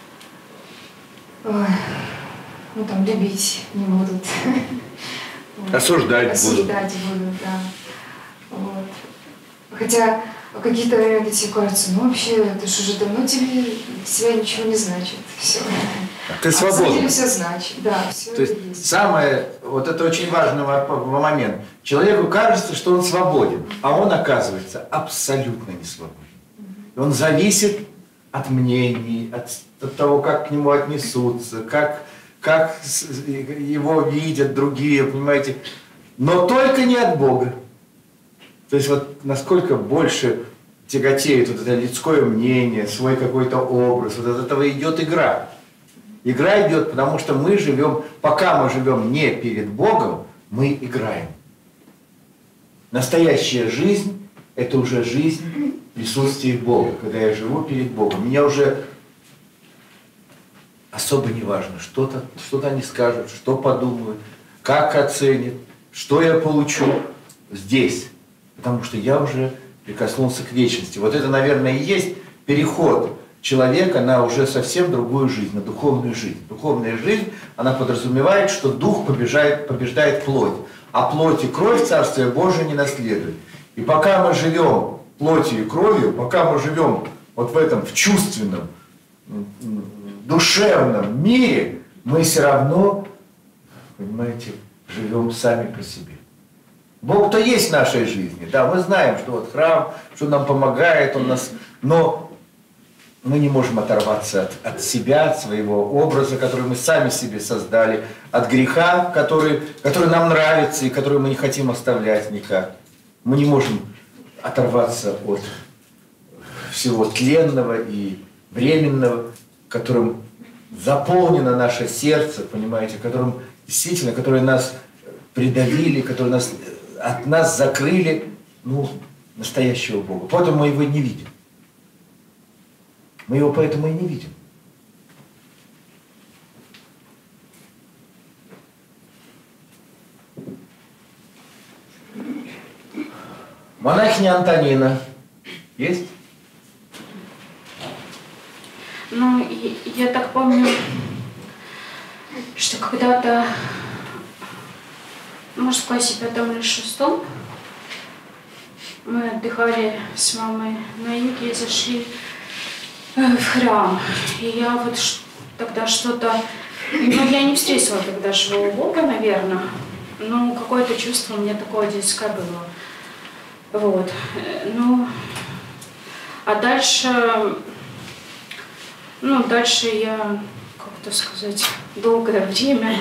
ой, ну, там, любить не будут. Осуждать, Осуждать будут. будут, да. Вот. Хотя какие-то моменты тебе кажутся, ну, вообще, это же уже давно тебе, тебя ничего не значит. Все. Ты свободен. А на самом деле все значит, да, все То это есть, есть. самое, вот это очень важный момент. Человеку кажется, что он свободен, а он оказывается абсолютно не свободен. Он зависит от мнений, от, от того, как к нему отнесутся, как, как его видят другие, понимаете. Но только не от Бога. То есть вот насколько больше тяготеет вот это людское мнение, свой какой-то образ, вот от этого идет игра. Игра идет, потому что мы живем, пока мы живем не перед Богом, мы играем. Настоящая жизнь – это уже жизнь в присутствии Бога, когда я живу перед Богом. Меня уже особо не важно, что-то, что-то они скажут, что подумают, как оценят, что я получу здесь. Потому что я уже прикоснулся к вечности. Вот это, наверное, и есть переход человека на уже совсем другую жизнь, на духовную жизнь. Духовная жизнь, она подразумевает, что дух побеждает, побеждает плоть, а плоть и кровь Царствия Божия не наследует. И пока мы живем плотью и кровью, пока мы живем вот в этом, в чувственном, душевном мире, мы все равно, понимаете, живем сами по себе. Бог-то есть в нашей жизни, да, мы знаем, что вот храм, что нам помогает, Он нас, но мы не можем оторваться от, от себя, от своего образа, который мы сами себе создали, от греха, который, который нам нравится и который мы не хотим оставлять никак. Мы не можем оторваться от всего тленного и временного, которым заполнено наше сердце, понимаете, которым действительно, которые нас придавили, которые нас, от нас закрыли, ну, настоящего Бога. Поэтому мы его не видим. Мы его поэтому и не видим. Монахиня Антонина есть? Ну, я так помню, что когда-то, может, в классе пятом или шестом, мы отдыхали с мамой на юге и зашли в храм. И я вот тогда что-то, ну, я не встретила тогда живого Бога, наверное, но какое-то чувство у меня такое детское было. Вот. Ну, а дальше, ну, дальше я, как-то сказать, долгое время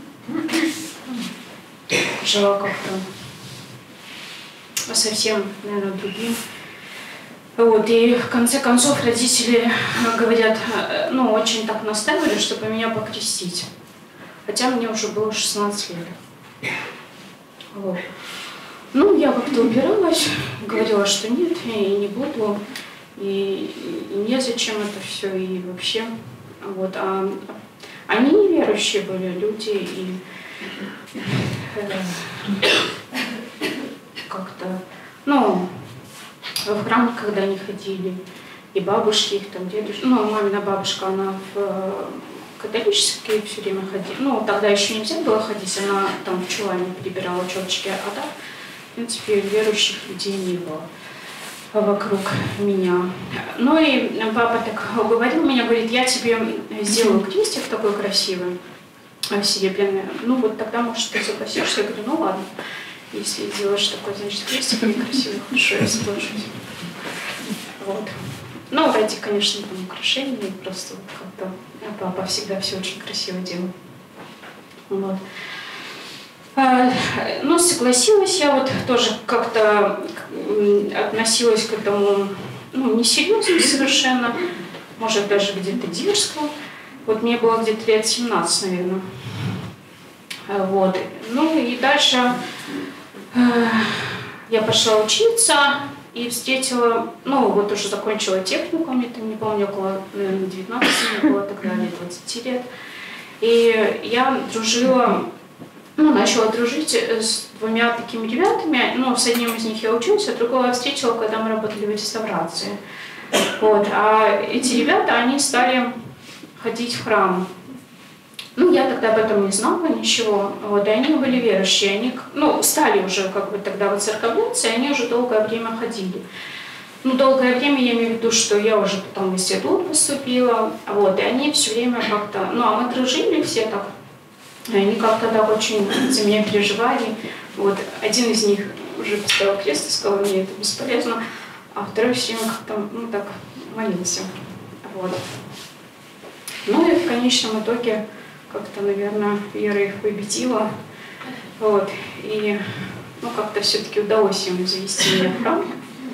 жила как-то совсем, наверное, другим. Вот, и в конце концов родители говорят, ну, очень так наставили, чтобы меня покрестить. Хотя мне уже было шестнадцать лет. Вот. Ну, я как-то упиралась, говорила, что нет, я и не буду, и, и незачем это все, и вообще. Вот. А они неверующие были люди, и э, как-то, ну, в храм, когда они ходили, и бабушки их там, дедушки, ну, мамина бабушка, она в католические все время ходила, ну, тогда еще нельзя было ходить, она там в чулане перебирала четочки, а так, в принципе, верующих людей не было вокруг меня. Ну и папа так уговорил меня, говорит, я тебе сделаю крестик такой красивый, серебряный, ну вот тогда, может, ты согласишься? Я говорю, ну ладно, если делаешь такой, значит, крестик некрасивый, хорошо, я соглашусь. Вот. Ну, ради, конечно, там, украшений, просто вот как-то папа всегда все очень красиво делал. Вот. А, ну, согласилась я, вот тоже как-то относилась к этому, ну, несерьезно совершенно, может, даже где-то дерзко. Вот мне было где-то лет семнадцать, наверное. Вот. Ну, и дальше э, я пошла учиться и встретила, ну, вот уже закончила техникум, это не помню, около, наверное, девятнадцати мне было тогда, лет двадцати лет. И я дружила, ну, начала дружить с двумя такими ребятами, ну, с одним из них я училась, а другого я встретила, когда мы работали в реставрации. Вот. А эти ребята, они стали ходить в храм. Ну, я тогда об этом не знала ничего, вот, и они были верующие, они, ну, стали уже как бы тогда воцерковляться, и они уже долгое время ходили. Ну, долгое время, я имею в виду, что я уже потом в институт поступила, вот, и они все время как-то, ну, а мы дружили все так, и они как-то так очень за меня переживали, вот, один из них уже поставил крест и сказал, мне это бесполезно, а второй все время как-то, ну, так, молился, вот. Ну, и в конечном итоге как-то, наверное, вера их победила, вот, и, ну, как-то все-таки удалось им завести меня в храм.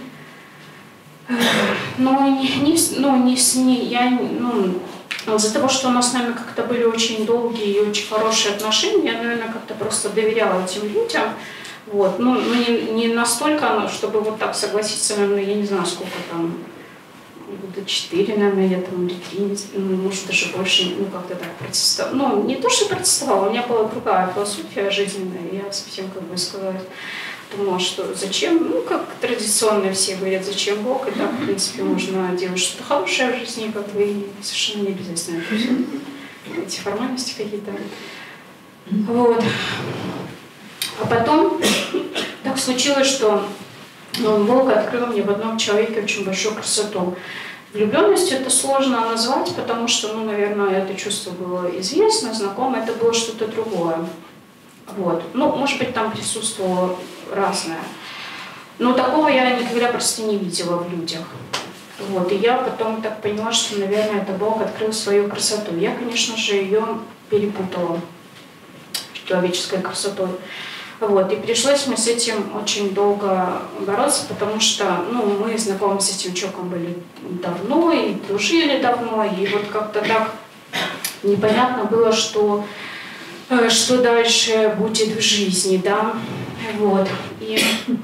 Но не, не, ну, не с ней, я, ну, из-за того, что у нас с нами как-то были очень долгие и очень хорошие отношения, я, наверное, как-то просто доверяла этим людям, вот, ну, ну не, не настолько, чтобы вот так согласиться, наверное, я не знаю, сколько там, года четыре, наверное, я там или три, ну, может, даже больше, ну, как-то так протестовала. Ну, не то, что протестовала, у меня была другая философия жизненная, я совсем, как бы сказать, думала, что зачем, ну, как традиционно все говорят, зачем Бог, и так, в принципе, можно делать что-то хорошее в жизни, как бы, и совершенно не обязательно это все, эти формальности какие-то. Вот. А потом так случилось, что ну, Бог открыл мне в одном человеке очень большую красоту. Влюбленностью это сложно назвать, потому что, ну, наверное, это чувство было известно, знакомо, это было что-то другое. Вот. Ну, может быть, там присутствовало разное. Но такого я никогда просто не видела в людях. Вот. И я потом так поняла, что, наверное, это Бог открыл свою красоту. Я, конечно же, ее перепутала с человеческой красотой. Вот. И пришлось мне с этим очень долго бороться, потому что ну, мы знакомы с этим человеком были давно, и дружили давно, и вот как-то так непонятно было, что, что дальше будет в жизни, да, вот. И,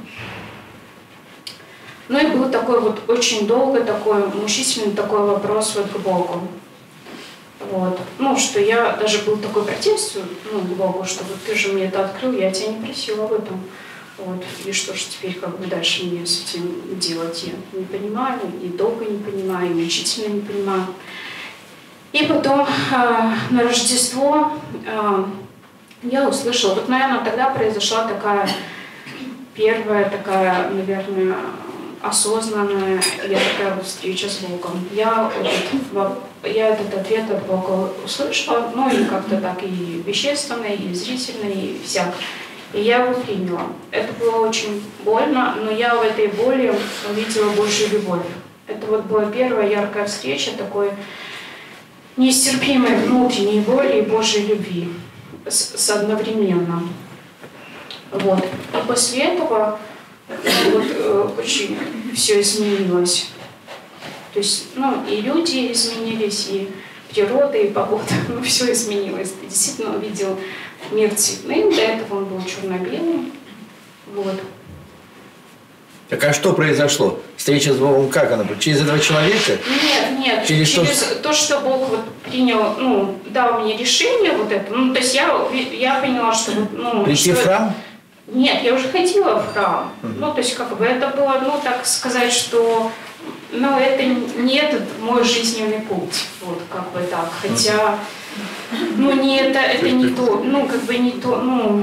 ну и был такой вот очень долго такой мучительный такой вопрос вот к Богу. Вот. Ну, что я даже был такой протест, ну, к Богу, что вот ты же мне это открыл, я тебя не просила об этом. Вот. И что же теперь как бы дальше мне с этим делать? Я не понимаю, и долго не понимаю, и мучительно не понимаю. И потом э, на Рождество э, я услышала, вот, наверное, тогда произошла такая первая такая, наверное, осознанная я такая вот встреча с Богом. Я, вот, я этот ответ от Бога услышала, ну и как-то так и вещественный, и зрительный, и всяк. И я его приняла. Это было очень больно, но я в этой боли увидела Божью любовь. Это вот была первая яркая встреча такой нестерпимой внутренней боли и Божьей любви с, с одновременно. Вот. И после этого вот, э, очень все изменилось. То есть, ну, и люди изменились, и природа, и погода, ну, все изменилось. Ты действительно увидел мир цветным, до этого он был черно-белым. Вот. Так а что произошло? Встреча с Богом как она? Через этого человека? Нет, нет. Через, через то, то, что Бог вот принял, ну, дал мне решение вот это. Ну, то есть я, я поняла, что вот, ну... Прийти что... в храм? Нет, я уже ходила в храм. Uh-huh. Ну, то есть, как бы, это было, ну, так сказать, что, ну, это не этот мой жизненный путь, вот, как бы так. Хотя, ну, не это, это не то, ну, как бы не то, ну,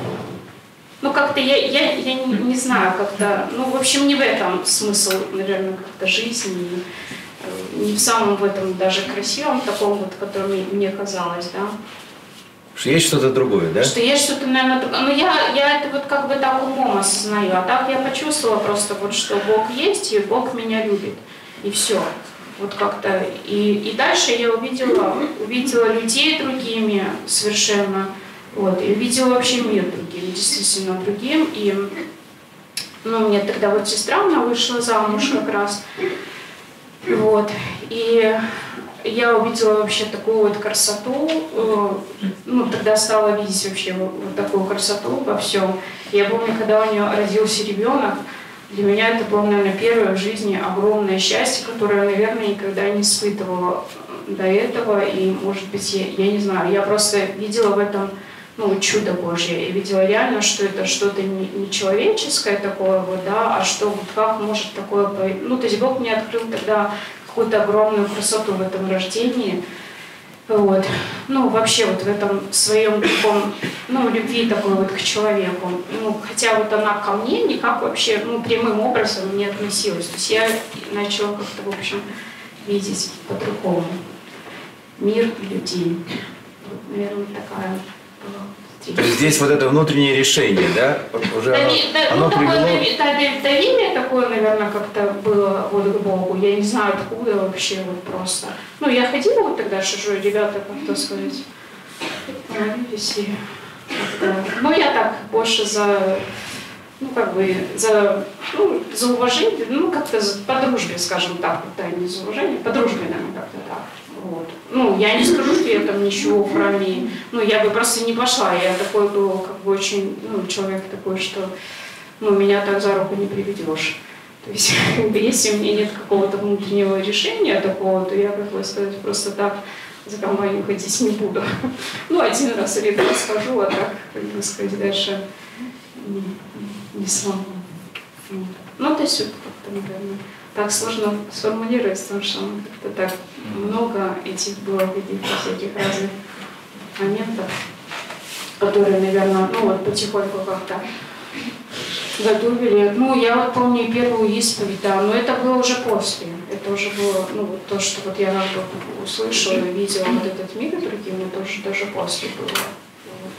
ну, как-то я, я, я не, не знаю, как-то, ну, в общем, не в этом смысл, наверное, как-то жизни, не в самом в этом даже красивом таком вот, которым мне казалось, да. Что есть что-то другое, да? Что есть что-то, наверное, другое. Но я, я это вот как бы так умом осознаю. А так я почувствовала просто вот, что Бог есть, и Бог меня любит. И все. Вот как-то. И, и дальше я увидела, увидела людей другими совершенно. Вот. И увидела вообще мир другим, действительно другим. И ну, у меня тогда вот сестра, она вышла замуж как раз. Вот. И я увидела вообще такую вот красоту, ну, тогда стала видеть вообще вот такую красоту во всем. Я помню, когда у нее родился ребенок, для меня это было, наверное, первое в жизни огромное счастье, которое, наверное, никогда не испытывала до этого. И, может быть, я, я не знаю, я просто видела в этом, ну, чудо Божье. И видела реально, что это что-то не, не человеческое такое, вот, да, а что вот как может такое... Ну, то есть Бог мне открыл тогда какую-то огромную красоту в этом рождении. Вот. Ну, вообще вот в этом своем таком, ну, любви такой вот к человеку. Ну, хотя вот она ко мне никак вообще, ну, прямым образом не относилась. То есть я начала как-то, в общем, видеть по-другому мир людей. Вот, наверное, такая была. То есть здесь вот это внутреннее решение, да? Уже Дави, оно, да, оно ну, привело... такое дави, давление такое, наверное, как-то было вот к Богу. Я не знаю, откуда вообще вот просто. Ну, я ходила вот тогда, что ребята, как-то сказать, помолились и как-то... Ну, я так больше за, ну, как бы, за, ну, за уважение, ну, как-то по дружбе, скажем так, да, не за уважение, по дружбе, наверное, как-то так. Вот. Ну, я не скажу, что я там ничего в храме, ну, я бы просто не пошла, я такой был, как бы, очень, ну, человек такой, что, ну, меня так за руку не приведешь. То есть, если у меня нет какого-то внутреннего решения такого, то я, как бы сказать, просто так за компанию ходить не буду. Ну, один раз или два схожу, а так, как бы сказать, дальше не, не смогу. Вот. Ну, то есть, как-то, наверное, так сложно сформулировать, потому что как-то так много этих было каких-то всяких разных моментов, которые, наверное, ну, вот потихоньку как-то готовили. Ну, я вот помню первую исповедь, да, но это было уже после. Это уже было, ну, вот то, что вот я как бы услышала, видела вот этот миг, другим, это уже даже после было. Вот.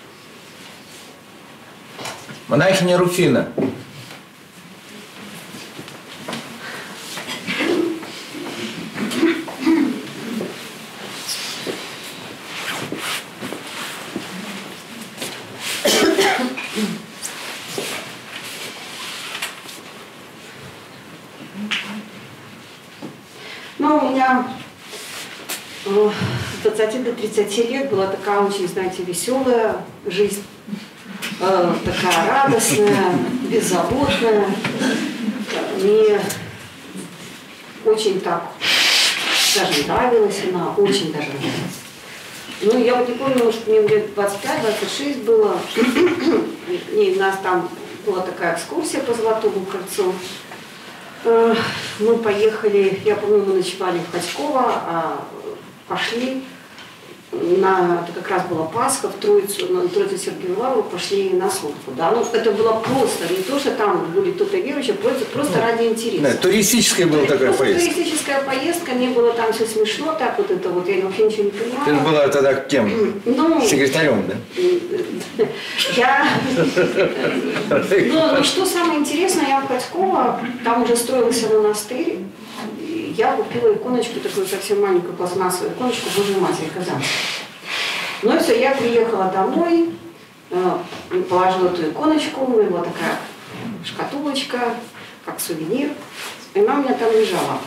Монахиня Руфина. Ну, у меня э, с двадцати до тридцати лет была такая очень, знаете, веселая жизнь, э, такая радостная, беззаботная. Мне очень так даже нравилась она, очень даже нравилась. Ну, я вот не помню, может, мне лет двадцать пять — двадцать шесть было, и у нас там была такая экскурсия по Золотому кольцу. Мы поехали, я помню, мы ночевали в Хотьково, а пошли на, это как раз была Пасха, в Троицу, на Троицу Сергею Лавру пошли на службу. Да? Ну, это было просто, не то, что там были кто-то верующий, просто, просто ради интереса. Да, туристическая была это такая поездка. Туристическая поездка, мне было там все смешно, так вот это вот, я вообще ничего не понимала. Ты была тогда кем? Ну, секретарем, да? Я... Но, но что самое интересное, я в Хотьково, там уже строился монастырь, я купила иконочку, такую совсем маленькую пластмассовую иконочку Божьей Матери Казанской. Ну и все, я приехала домой, положила эту иконочку, у меня была такая шкатулочка, как сувенир, и она у меня там лежала.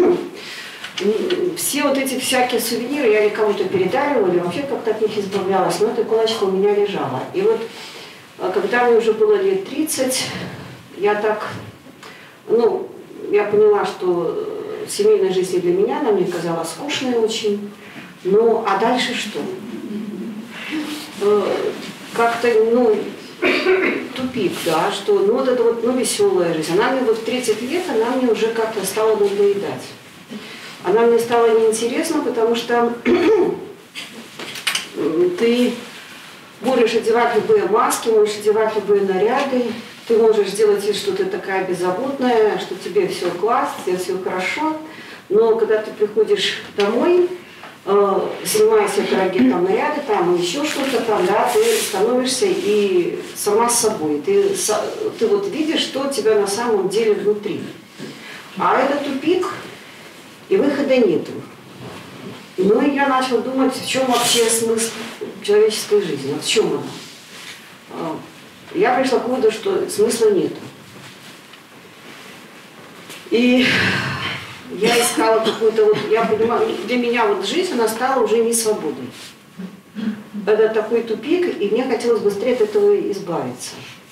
Все вот эти всякие сувениры я или кому-то передаривала, или вообще как-то от них избавлялась, но эта иконочка у меня лежала. И вот когда мне уже было лет тридцать, я так, ну, я поняла, что семейная жизнь для меня, она мне казалась скучной очень. Ну, а дальше что? Как-то, ну, тупик, да, что, ну, вот это вот, ну, веселая жизнь. Она мне вот в тридцать лет, она мне уже как-то стала надоедать. Она мне стала неинтересна, потому что ты будешь одевать любые маски, можешь одевать любые наряды, ты можешь сделать вид, что ты такая беззаботная, что тебе все класс, тебе все хорошо, но когда ты приходишь домой, э, снимая себе дорогие там наряды, там еще что-то там, да, ты становишься и сама с собой, ты, ты вот видишь, что у тебя на самом деле внутри. А это тупик, и выхода нету. Ну и я начала думать, в чем вообще смысл человеческой жизни, вот в чем она. Я пришла к выводу, что смысла нету. И я искала какую-то, вот, я понимаю, для меня вот жизнь, она стала уже не свободной. Это такой тупик, и мне хотелось быстрее от этого избавиться.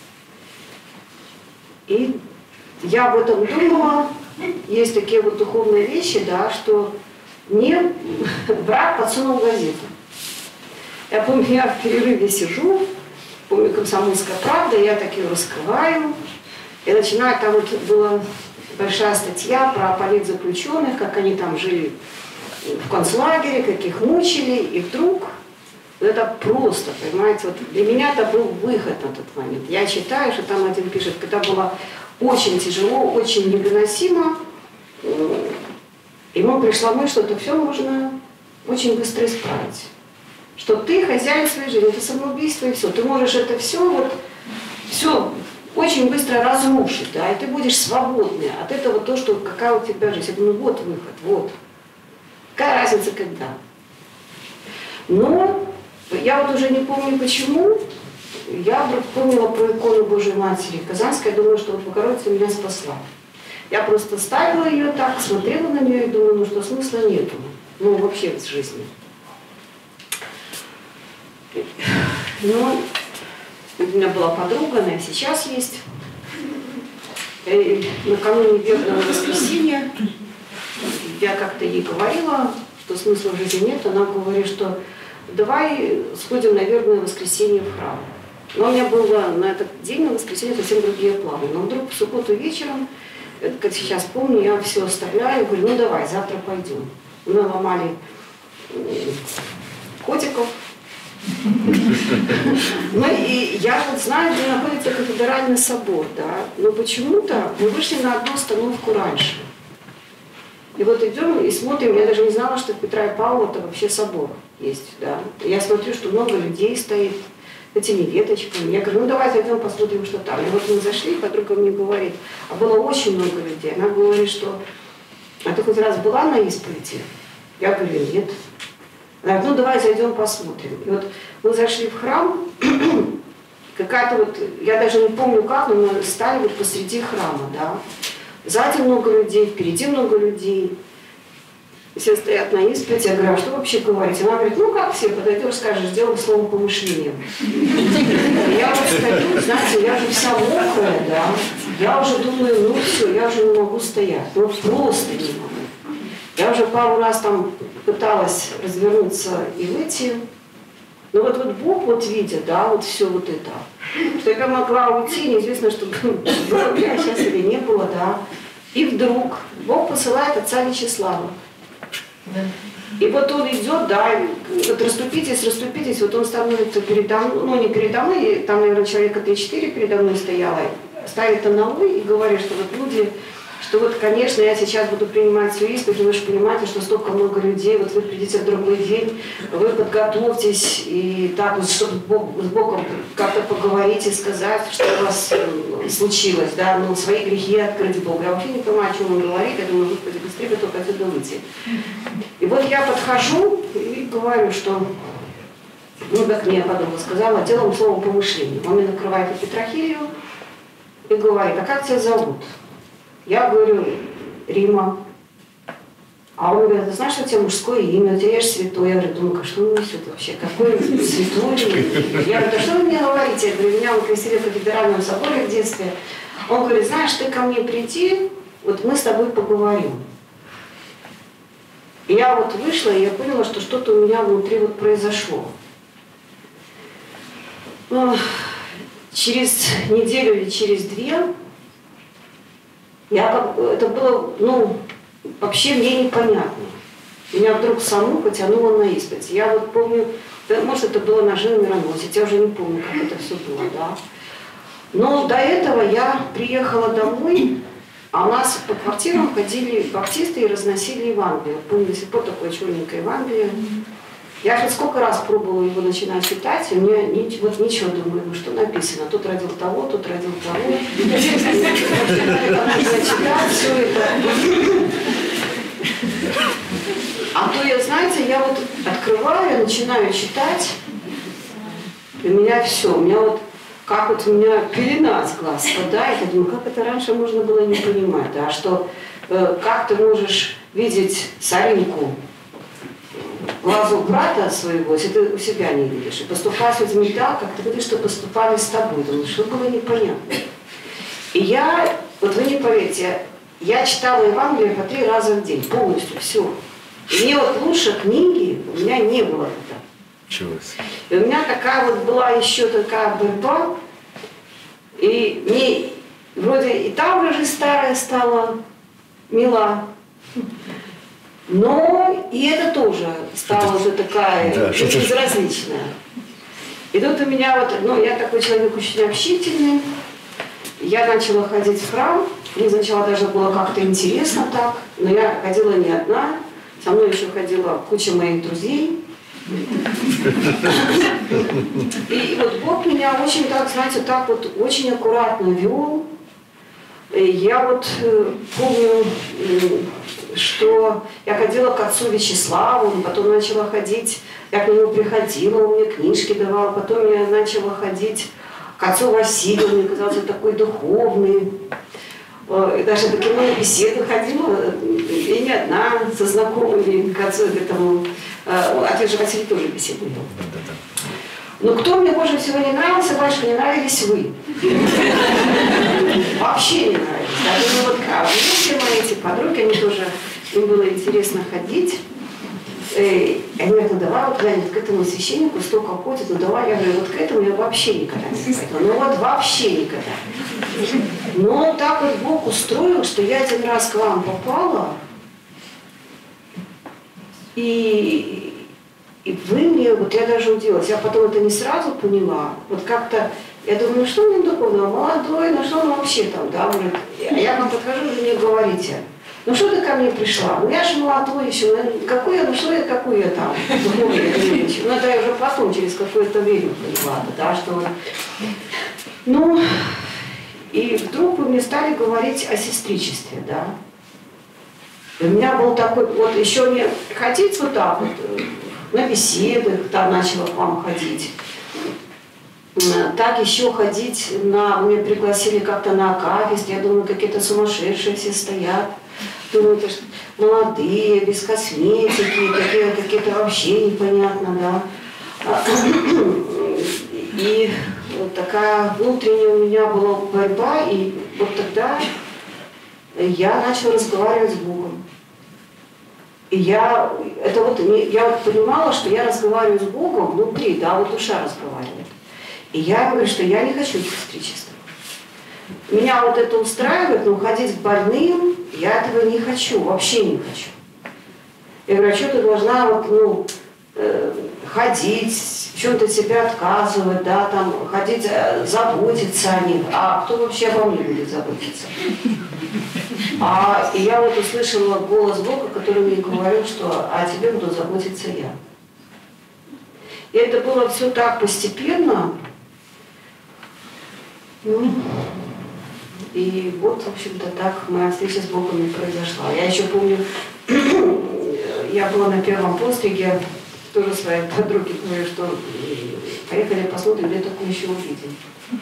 И я об этом думала, есть такие вот духовные вещи, да, что мне брат подсунул газету. Я помню, я в перерыве сижу, помню, «Комсомольская правда», я так ее раскрываю, и начинаю, там вот была большая статья про политзаключенных, как они там жили в концлагере, как их мучили, и вдруг это просто, понимаете, вот для меня это был выход на тот момент. Я читаю, что там один пишет, когда было очень тяжело, очень невыносимо, ему пришла мысль, что это все можно очень быстро исправить. Что ты хозяин своей жизни, это самоубийство и все. Ты можешь это все, вот, все очень быстро разрушить, да, и ты будешь свободный от этого, то, что какая у тебя жизнь. Я думаю, вот выход, вот. Какая разница, когда? Но я вот уже не помню почему, я вдруг помнила про икону Божьей Матери Казанской, я думаю, что вот Богородица меня спасла. Я просто ставила ее так, смотрела на нее и думала, ну что смысла нету, ну вообще в жизни. Ну, у меня была подруга, она и сейчас есть. накануне вербного воскресенья я как-то ей говорила, что смысла в жизни нет. Она говорит, что давай сходим на вербное воскресенье в храм. Но у меня было на этот день, на воскресенье, совсем другие планы. Но вдруг в субботу вечером, как сейчас помню, я все оставляю, говорю, ну давай, завтра пойдем. Мы ломали котиков. Ну и я вот знаю, где находится кафедральный собор, да, но почему-то мы вышли на одну остановку раньше. И вот идем и смотрим, я даже не знала, что в Петра и Павла это вообще собор есть, да. Я смотрю, что много людей стоит, этими веточками. Я говорю, ну давай зайдем, посмотрим, что там. И вот мы зашли, подруга мне говорит, а было очень много людей. Она говорит, что, а ты хоть раз была на исповеди? Я говорю, нет. Она говорит, ну давай зайдем, посмотрим. И вот мы зашли в храм, какая-то вот, я даже не помню как, но мы стали вот посреди храма, да. Сзади много людей, впереди много людей. Все стоят на исповеди, я говорю, а что вообще говорить? Она говорит, ну как все, подойдешь, скажешь, сделай словом помышлением. Я вот стою, знаете, я же вся мокрая, да, я уже думаю, ну все, я уже не могу стоять, ну просто не могу. Я уже пару раз там пыталась развернуться и выйти, но вот, вот Бог вот видит, да, вот все вот это, что я могла уйти, неизвестно, что было я сейчас или не было, да, и вдруг Бог посылает отца Вячеслава. И вот он идет, да, вот расступитесь, расступитесь, вот он становится передо мной, ну не передо мной, там, наверное, человека три-четыре передо мной стояло, ставит аналой и говорит, что вот люди, что вот, конечно, я сейчас буду принимать свою исповедь, вы же понимаете, что столько много людей, вот вы придете в другой день, вы подготовьтесь и так вот, чтобы с Богом как-то поговорить и сказать, что у вас случилось, да, ну, свои грехи открыть Богу. Я вообще не понимаю, о чем он говорит, я думаю, Господи, быстрее бы только отсюда выйти. И вот я подхожу и говорю, что, ну, как мне подруга сказала, делаем словом помышления. Он мне накрывает эпитрахилию и говорит, а как тебя зовут? Я говорю, Рима. А он говорит, ты знаешь, что у тебя мужское имя, у тебя же святой. Я говорю, думаю, что он несет вообще, какой святой? Я говорю, да что вы мне говорите? Я говорю, меня крестили в кафедральном соборе в детстве. Он говорит, знаешь, ты ко мне приди, вот мы с тобой поговорим. И я вот вышла, и я поняла, что что-то у меня внутри вот произошло. Через неделю или через две я, это было, ну, вообще мне непонятно. Меня вдруг саму потянуло на исповедь. Я вот помню, может, это было на жирном мироносец, я уже не помню, как это все было, да. Но до этого я приехала домой, а у нас по квартирам ходили баптисты и разносили Евангелие. Помню до сих пор такое черненькое Евангелие. Я хоть сколько раз пробовала его начинать читать, и мне ничего, вот ничего, думаю, ну что написано, тут родил того, тут родил того. Я читаю все это. А то я, знаете, я вот открываю, начинаю читать, и у меня все, у меня вот, как вот у меня пелена с глаз спадает, я думаю, как это раньше можно было не понимать, да, что э, как ты можешь видеть соринку глазу брата своего, если ты у себя не видишь, и поступать с людьми так, как ты видишь, что поступали с тобой. Думаю, что было непонятно. И я, вот вы не поверите, я читала Евангелие по три раза в день, полностью, все. И мне вот лучше книги у меня не было это. И у меня такая вот была еще такая борьба, и мне вроде и та уже старая стала мила, но и это тоже стало уже такая да, безразличная. И тут у меня вот, ну я такой человек очень общительный, я начала ходить в храм, мне сначала даже было как-то интересно так, но я ходила не одна, со мной еще ходила куча моих друзей. И вот Бог меня очень так, знаете, так вот очень аккуратно вел. Я вот помню, что я ходила к отцу Вячеславу, потом начала ходить, я к нему приходила, он мне книжки давал, потом я начала ходить к отцу Василию, он мне казался такой духовный. И даже до кино на беседы ходила, и не одна, со знакомыми к отцу этому. Отец же Василий тоже беседовал. Но кто мне больше всего не нравился, батюшка, не нравились вы. Вообще не нравились. Да, вот, а все мои эти подруги, они тоже, им было интересно ходить. И они говорят, ну давай вот глянет к этому священнику столько ходит, ну давай, я говорю, вот к этому я вообще никогда не пойду. Ну вот вообще никогда. Но так вот Бог устроил, что я один раз к вам попала, и, и вы мне, вот я даже удивилась, я потом это не сразу поняла, вот как-то, я думаю, ну что мне такое, молодой, ну что он вообще там, да, говорит, а я вам подхожу, вы мне говорите, ну что ты ко мне пришла? Ну я же молодой еще, ну, какой я, ну что я, какую я там? Ну это я уже потом, через какое-то время поняла, да, что вот. Ну, и вдруг вы мне стали говорить о сестричестве, да. И у меня был такой, вот еще не ходить вот так вот, на беседы, там начала к вам ходить. Так еще ходить на, меня пригласили как-то на акафист, я думаю, какие-то сумасшедшие все стоят. Думаю, это молодые, без косметики, такие какие-то вообще непонятно, да. И вот такая внутренняя у меня была борьба, и вот тогда я начала разговаривать с Богом. И я, это вот, я вот понимала, что я разговариваю с Богом внутри, да, вот душа разговаривает. И я говорю, что я не хочу сестричества. Меня вот это устраивает, но ходить к больным я этого не хочу, вообще не хочу. Я говорю, а что ты должна вот, ну, э, ходить, в чем-то себя отказывать, да, там, ходить, заботиться о них. А кто вообще обо мне будет заботиться? А и я вот услышала голос Бога, который мне говорил, что о тебе буду заботиться я. И это было все так постепенно. Ну, и вот, в общем-то, так моя встреча с Богом и произошла. Я еще помню, я была на первом постриге, тоже своей подруге говорю, что поехали посмотрим, где такое еще увидим.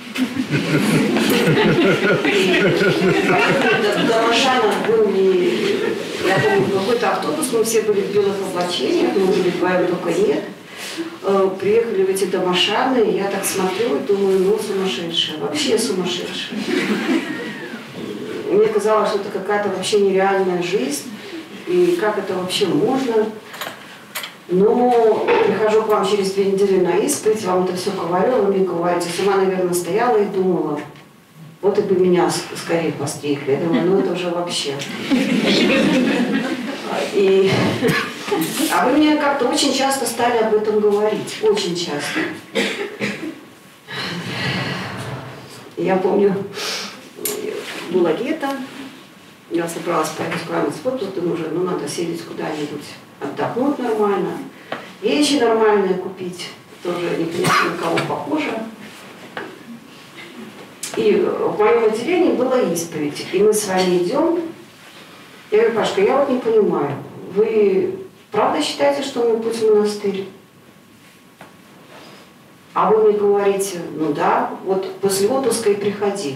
До Рошана был не... Я помню, какой-то автобус, мы все были в белых облачениях, мы были вдвоем, только нет. Приехали в эти домашаны, и я так смотрю и думаю, ну сумасшедшая, вообще сумасшедшая. Мне казалось, что это какая-то вообще нереальная жизнь, и как это вообще можно. Но прихожу к вам через две недели на исповедь, вам это все говорю, вы мне говорите, сама, наверное, стояла и думала, вот и бы меня скорее постригли. Я думаю, ну это уже вообще. И... А вы мне как-то очень часто стали об этом говорить, очень часто. Я помню, было лето, я собралась поехать куда-нибудь в отпуск, думаю, уже, ну надо сесть куда-нибудь, отдохнуть нормально, вещи нормальные купить, тоже непонятно на кого похоже. И в моем отделении была исповедь, и мы с вами идем. Я говорю, Пашка, я вот не понимаю, вы правда считаете, что у меня путь в монастырь? А вы мне говорите, ну да, вот после отпуска и приходи.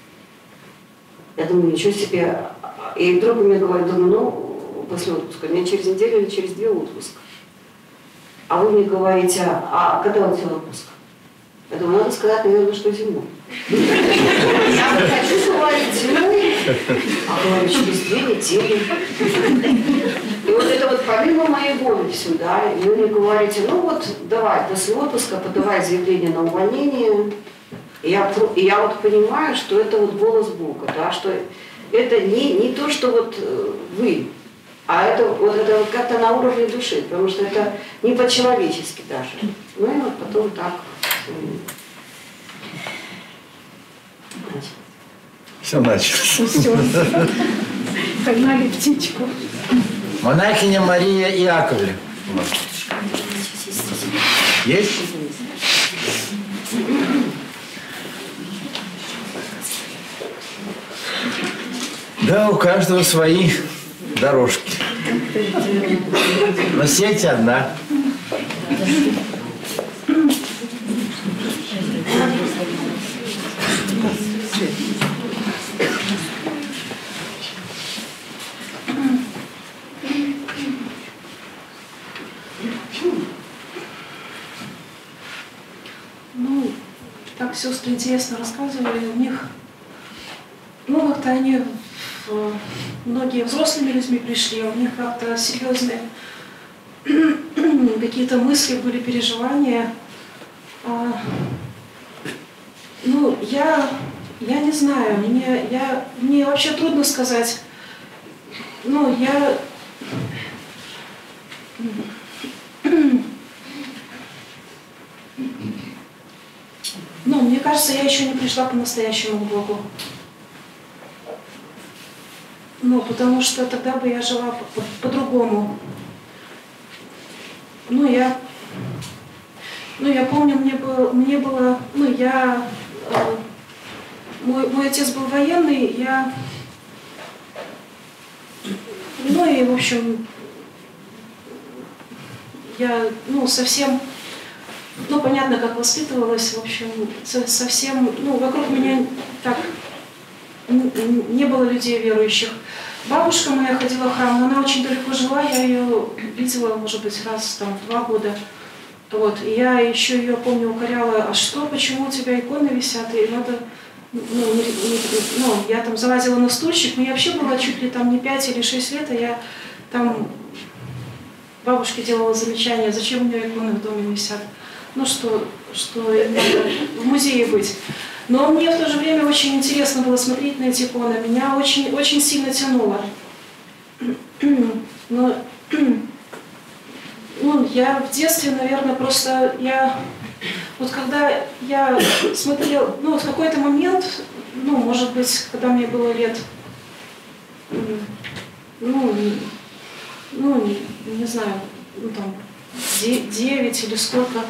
Я думаю, ничего себе. И вдруг мне говорит, думаю, ну, после отпуска, у меня через неделю или через две отпуск. А вы мне говорите, а когда у тебя отпуск? Я думаю, надо сказать, наверное, что зимой. Я хочу говорить зимой, а говорю, через две недели. И вот это вот помимо моей воли все, да, и вы мне говорите, ну вот, давай, после отпуска подавай заявление на увольнение. И я, и я вот понимаю, что это вот голос Бога, да, что это не, не то, что вот вы, а это вот это вот как-то на уровне души, потому что это не по-человечески даже. Ну и вот потом так. Все началось. Все. Погнали птичку. Монахиня Мария Иаковлевна. Есть? Да, у каждого свои дорожки. Но сеть одна. сестры интересно рассказывали, у них, ну как-то они, многие взрослыми людьми пришли, у них как-то серьезные какие-то мысли были, переживания. Ну, я, я не знаю, мне, я, мне вообще трудно сказать. Ну, я... Ну, мне кажется, я еще не пришла по-настоящему к Богу. Ну, потому что тогда бы я жила по-другому. Ну, я... Ну, я помню, мне было... Мне было ну, я... Э, мой, мой отец был военный, я... Ну, и, в общем... Я, ну, совсем... Ну, понятно, как воспитывалась, в общем, совсем, ну, вокруг меня так не было людей верующих. Бабушка моя ходила в храм, но она очень далеко жила, я ее видела, может быть, раз там в два года. Вот, и я еще ее, помню, укоряла, а что, почему у тебя иконы висят, и надо, ну, не, не, ну, я там залазила на стульчик, мне вообще было чуть ли там не пять или шесть лет, а я там бабушке делала замечание, зачем у нее иконы в доме висят. Ну, что, что надо в музее быть. Но мне в то же время очень интересно было смотреть на эти иконы. Меня очень, очень сильно тянуло. Но, ну, я в детстве, наверное, просто я... Вот когда я смотрела... Ну, вот в какой-то момент, ну, может быть, когда мне было лет... Ну, ну не, не знаю, ну, там... девять или сколько,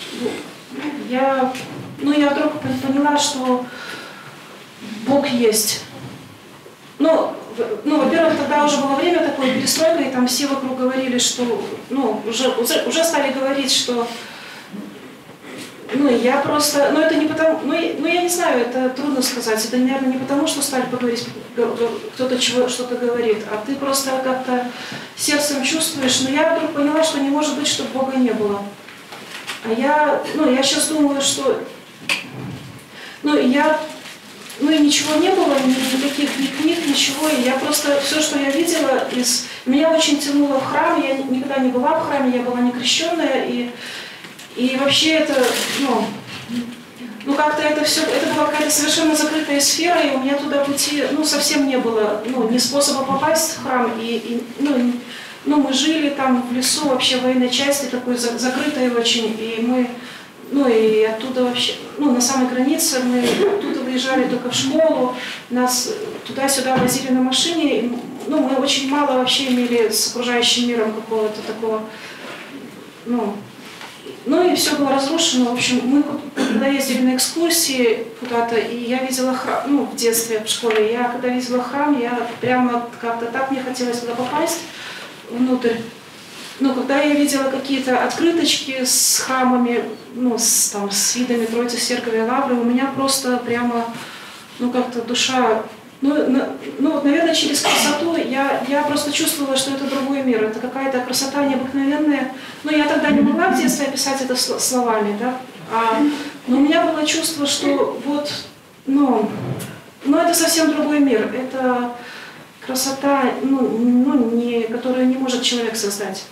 я, ну, я вдруг поняла, что Бог есть. Ну, ну, во-первых, тогда уже было время такое, перестройка, и там все вокруг говорили, что, ну, уже, уже, уже стали говорить, что, ну, я просто, ну, это не потому, ну, я, ну, я не знаю, это трудно сказать, это, наверное, не потому, что стали поговорить, кто-то чего, что-то говорит, а ты просто как-то сердцем чувствуешь, но я вдруг поняла, что не может быть, чтобы Бога не было. А я, ну, я сейчас думаю, что, ну, я, ну, и ничего не было, ни, никаких ни книг, ничего, и я просто, все, что я видела, из, меня очень тянуло в храм, я никогда не была в храме, я была не крещенная, и, и вообще это, ну, ну, как-то это все, это была какая-то совершенно закрытая сфера, и у меня туда пути, ну, совсем не было, ну, ни способа попасть в храм, и, и ну, ну, мы жили там в лесу, вообще в военной части, такой закрытой очень, и мы, ну, и оттуда вообще, ну, на самой границе, мы оттуда выезжали только в школу, нас туда-сюда возили на машине, и, ну, мы очень мало вообще имели с окружающим миром какого-то такого, ну, ну и все было разрушено. В общем, мы когда ездили на экскурсии куда-то, и я видела храм, ну, в детстве, в школе, я когда видела храм, я прямо как-то так мне хотелось туда попасть, внутрь. Ну, когда я видела какие-то открыточки с храмами, ну, с, там, с видами Троицы, Сергиевой и Лавры, у меня просто прямо, ну, как-то душа... Ну, на, ну, вот, наверное, через красоту я, я просто чувствовала, что это другой мир, это какая-то красота необыкновенная. Но я тогда не могла в детстве описать это словами, да, а, но у меня было чувство, что вот, ну, ну, это совсем другой мир, это красота, ну, ну, не, которую не может человек создать.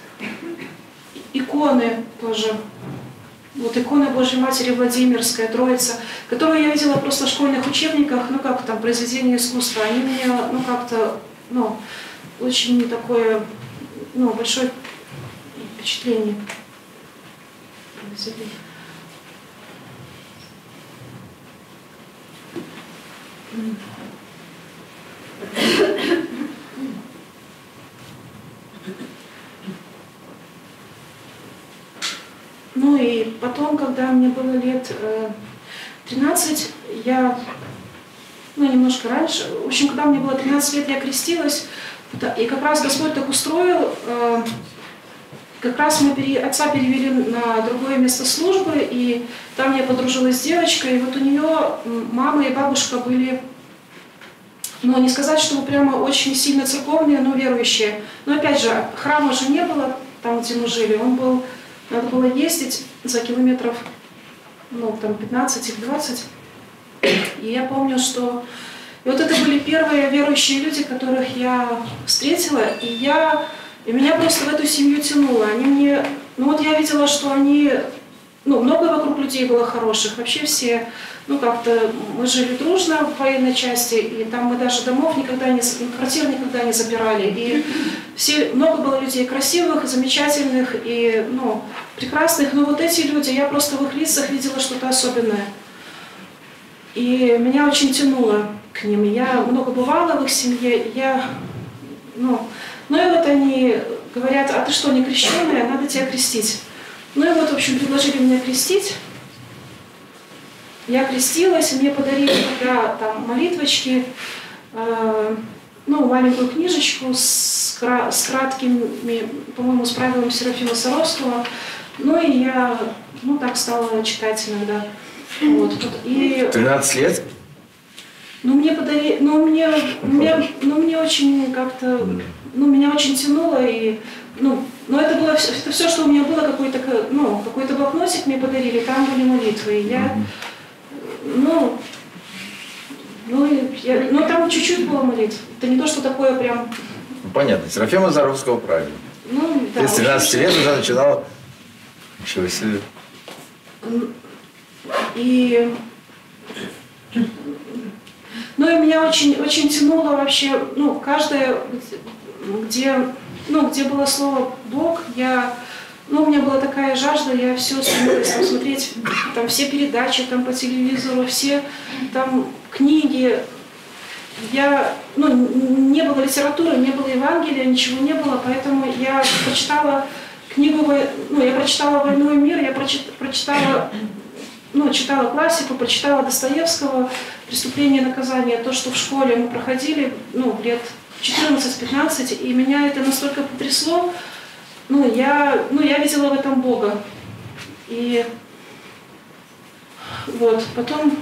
Иконы тоже. Вот икона Божьей Матери Владимирская, Троица, которую я видела просто в школьных учебниках, ну как там, произведения искусства, они меня, ну как-то, ну, очень такое, ну, большое впечатление. Ну и потом, когда мне было лет э, тринадцать, я, ну немножко раньше, в общем, когда мне было тринадцать лет, я крестилась, и как раз Господь так устроил, э, как раз мы пере, отца перевели на другое место службы, и там я подружилась с девочкой, и вот у нее мама и бабушка были, ну не сказать, что прямо очень сильно церковные, но верующие. Но опять же, храма же не было там, где мы жили, он был... Надо было ездить за километров ну, там, пятнадцать или двадцать. И я помню, что... И вот это были первые верующие люди, которых я встретила, и я... И меня просто в эту семью тянуло. Они мне... Ну вот я видела, что они... Ну, много вокруг людей было хороших. Вообще все... Ну, как-то мы жили дружно в военной части, и там мы даже домов никогда не... Квартир никогда не запирали. И все... много было людей красивых, замечательных и, ну, прекрасных. Но вот эти люди, я просто в их лицах видела что-то особенное. И меня очень тянуло к ним. Я много бывала в их семье. Я... Ну... Ну и вот они говорят: а ты что, не крещеная, надо тебя крестить. Ну и вот, в общем, предложили меня крестить. Я крестилась, мне подарили тогда там молитвочки, э, ну, маленькую книжечку с, кра с краткими, по-моему, с правилами Серафима Саровского. Ну и я, ну, так стала читать иногда. Вот. И... тринадцать лет? Ну, мне подарили, ну, мне, мне, ну, мне очень как-то... Ну, меня очень тянуло, и, ну, но это было все, это все, что у меня было, какой-то, ну, какой-то блокнотик мне подарили, там были молитвы, и я, ну, ну, я, ну, там чуть-чуть было молитв, это не то, что такое прям... Ну, понятно, Серафима Саровского правильно. Ну, да. Ты с тринадцати лет уже начинала... Ничего себе. И... Ну, и меня очень, очень тянуло вообще, ну, каждое, где, ну, где было слово «Бог», я, ну, у меня была такая жажда, я все стремилась там смотреть, там, все передачи там по телевизору, все там книги. Я, ну, не было литературы, не было Евангелия, ничего не было, поэтому я прочитала книгу, ну, я прочитала «Войну и мир», я прочитала... Ну, читала классику, прочитала Достоевского «Преступление и наказание», то, что в школе мы проходили, ну, лет четырнадцать-пятнадцать, и меня это настолько потрясло, ну, я, ну, я видела в этом Бога. И вот, потом,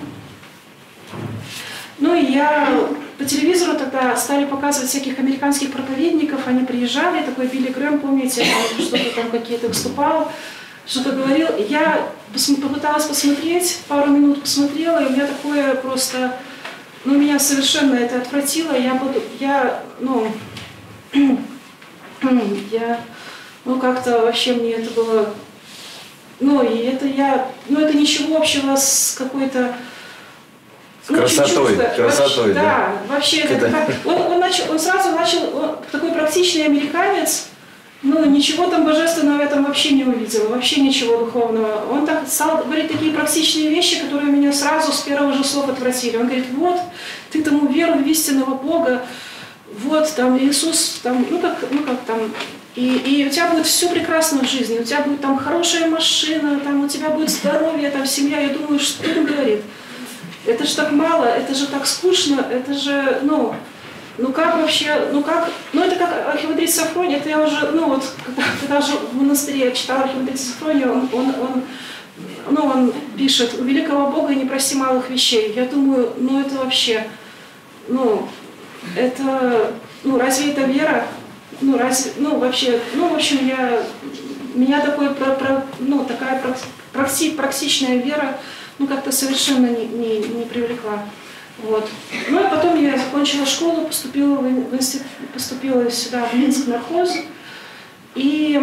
ну, и я по телевизору тогда стали показывать всяких американских проповедников, они приезжали, такой Билли Грэм, помните, что-то там какие-то выступал, что-то говорил. Я попыталась посмотреть, пару минут посмотрела, и у меня такое просто, ну, меня совершенно это отвратило. Я, буду, я ну, я, ну, как-то вообще мне это было, ну, и это я, ну, это ничего общего с какой-то... С красотой, ну, красотой, вообще, да. Да, вообще, это как, он, он, начал, он сразу начал, он такой практичный американец, ну, ничего там божественного в этом вообще не увидел, вообще ничего духовного. Он так стал говорить такие практичные вещи, которые меня сразу с первого же слова отвратили. Он говорит: вот, ты тому веру в истинного Бога, вот, там, Иисус, там, ну, как, ну, как там, и, и у тебя будет все прекрасно в жизни, у тебя будет там хорошая машина, там, у тебя будет здоровье, там, семья. Я думаю, что он говорит? Это же так мало, это же так скучно, это же, ну... Ну как вообще, ну как, ну это как архимандрит Сафроний, это я уже, ну вот, когда, когда же в монастыре я читала архимандрита Сафрония, он, он, он, ну он пишет: у великого Бога не прости малых вещей. Я думаю, ну это вообще, ну, это, ну разве это вера? Ну разве, ну вообще, ну в общем я, меня такой, про, про, ну такая практи, практичная вера, ну как-то совершенно не, не, не привлекла. Вот. Ну и потом я закончила школу, поступила, в институт, поступила сюда, в Минск, нархоз. И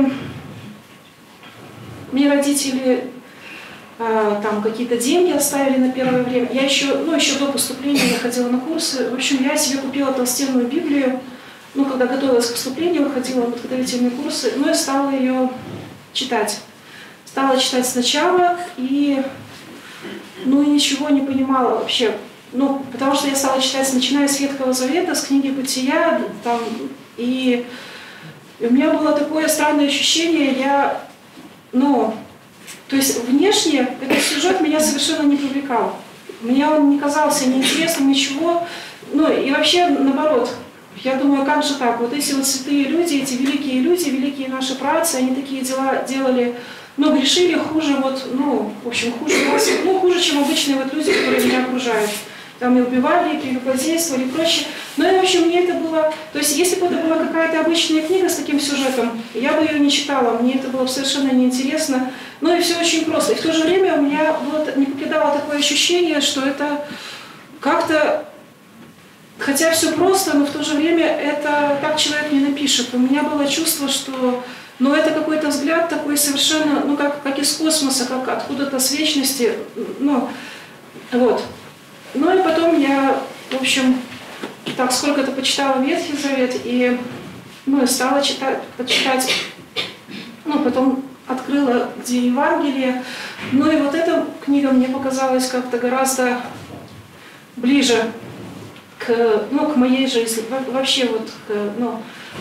мне родители э, там какие-то деньги оставили на первое время. Я еще, ну еще до поступления я ходила на курсы. В общем, я себе купила толстенную Библию. Ну, когда готовилась к поступлению, ходила на подготовительные курсы. Ну и стала ее читать. Стала читать сначала и, ну, и ничего не понимала вообще. Ну, потому что я стала читать, начиная с Ветхого Завета, с книги Бытия, там, и, и у меня было такое странное ощущение, я, ну, то есть внешне этот сюжет меня совершенно не привлекал. Мне он не казался неинтересным, ничего, ну, и вообще, наоборот, я думаю, как же так, вот эти вот святые люди, эти великие люди, великие наши праотцы, они такие дела делали, ну, грешили хуже, вот, ну, в общем, хуже, ну, хуже, чем обычные вот люди, которые меня окружают. там и убивали, и прелюбодействовали, и прочее. Но и, в общем, мне это было... То есть, если бы это была какая-то обычная книга с таким сюжетом, я бы ее не читала, мне это было совершенно неинтересно. Ну и все очень просто. И в то же время у меня было, не покидало такое ощущение, что это как-то... Хотя все просто, но в то же время это так человек не напишет. У меня было чувство, что... Но это какой-то взгляд такой совершенно, ну, как, как из космоса, как откуда-то с вечности, ну, вот. Ну и потом я, в общем, так сколько-то почитала Ветхий Завет и, ну, и стала читать, почитать, ну, потом открыла, где Евангелие. Ну и вот эта книга мне показалась как-то гораздо ближе к, ну, к моей жизни, вообще вот, к, ну,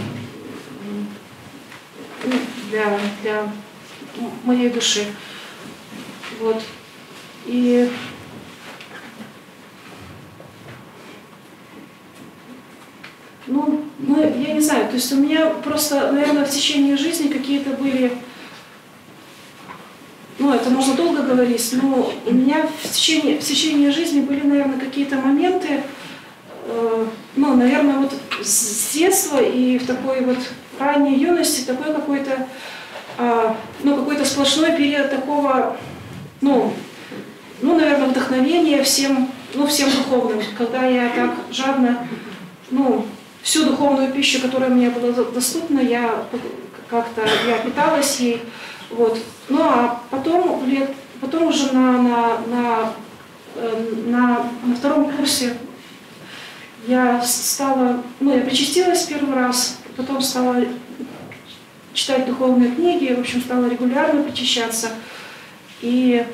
Для, для моей души. Вот. И ну, ну, я не знаю, то есть у меня просто, наверное, в течение жизни какие-то были, ну, это можно долго говорить, но у меня в течение, в течение жизни были, наверное, какие-то моменты, э, ну, наверное, вот с детства и в такой вот ранней юности такой какой-то, а, ну, какой-то сплошной период такого, ну, ну, наверное, вдохновения всем, ну, всем духовным, когда я так жадно, ну, всю духовную пищу, которая мне была доступна, я как-то, я питалась ей, вот. Ну, а потом, лет, потом уже на, на, на, на, на втором курсе я стала, ну, я причастилась первый раз, потом стала читать духовные книги, в общем, стала регулярно причащаться. И,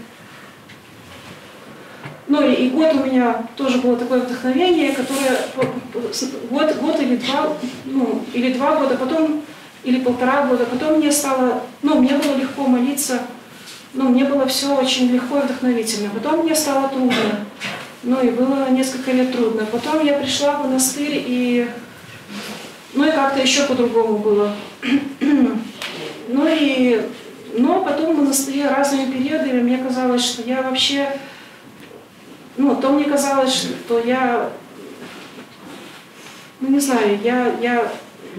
ну, и, и год у меня тоже было такое вдохновение, которое год, год или два, ну, или два года, потом, или полтора года, потом мне стало, ну, мне было легко молиться, ну, мне было все очень легко и вдохновительно. Потом мне стало трудно, ну, и было несколько лет трудно. Потом я пришла в монастырь и... Ну и как-то еще по-другому было. Ну и, но потом в монастыре разными периодами мне казалось, что я вообще, ну, то мне казалось, что я, ну не знаю, я, я,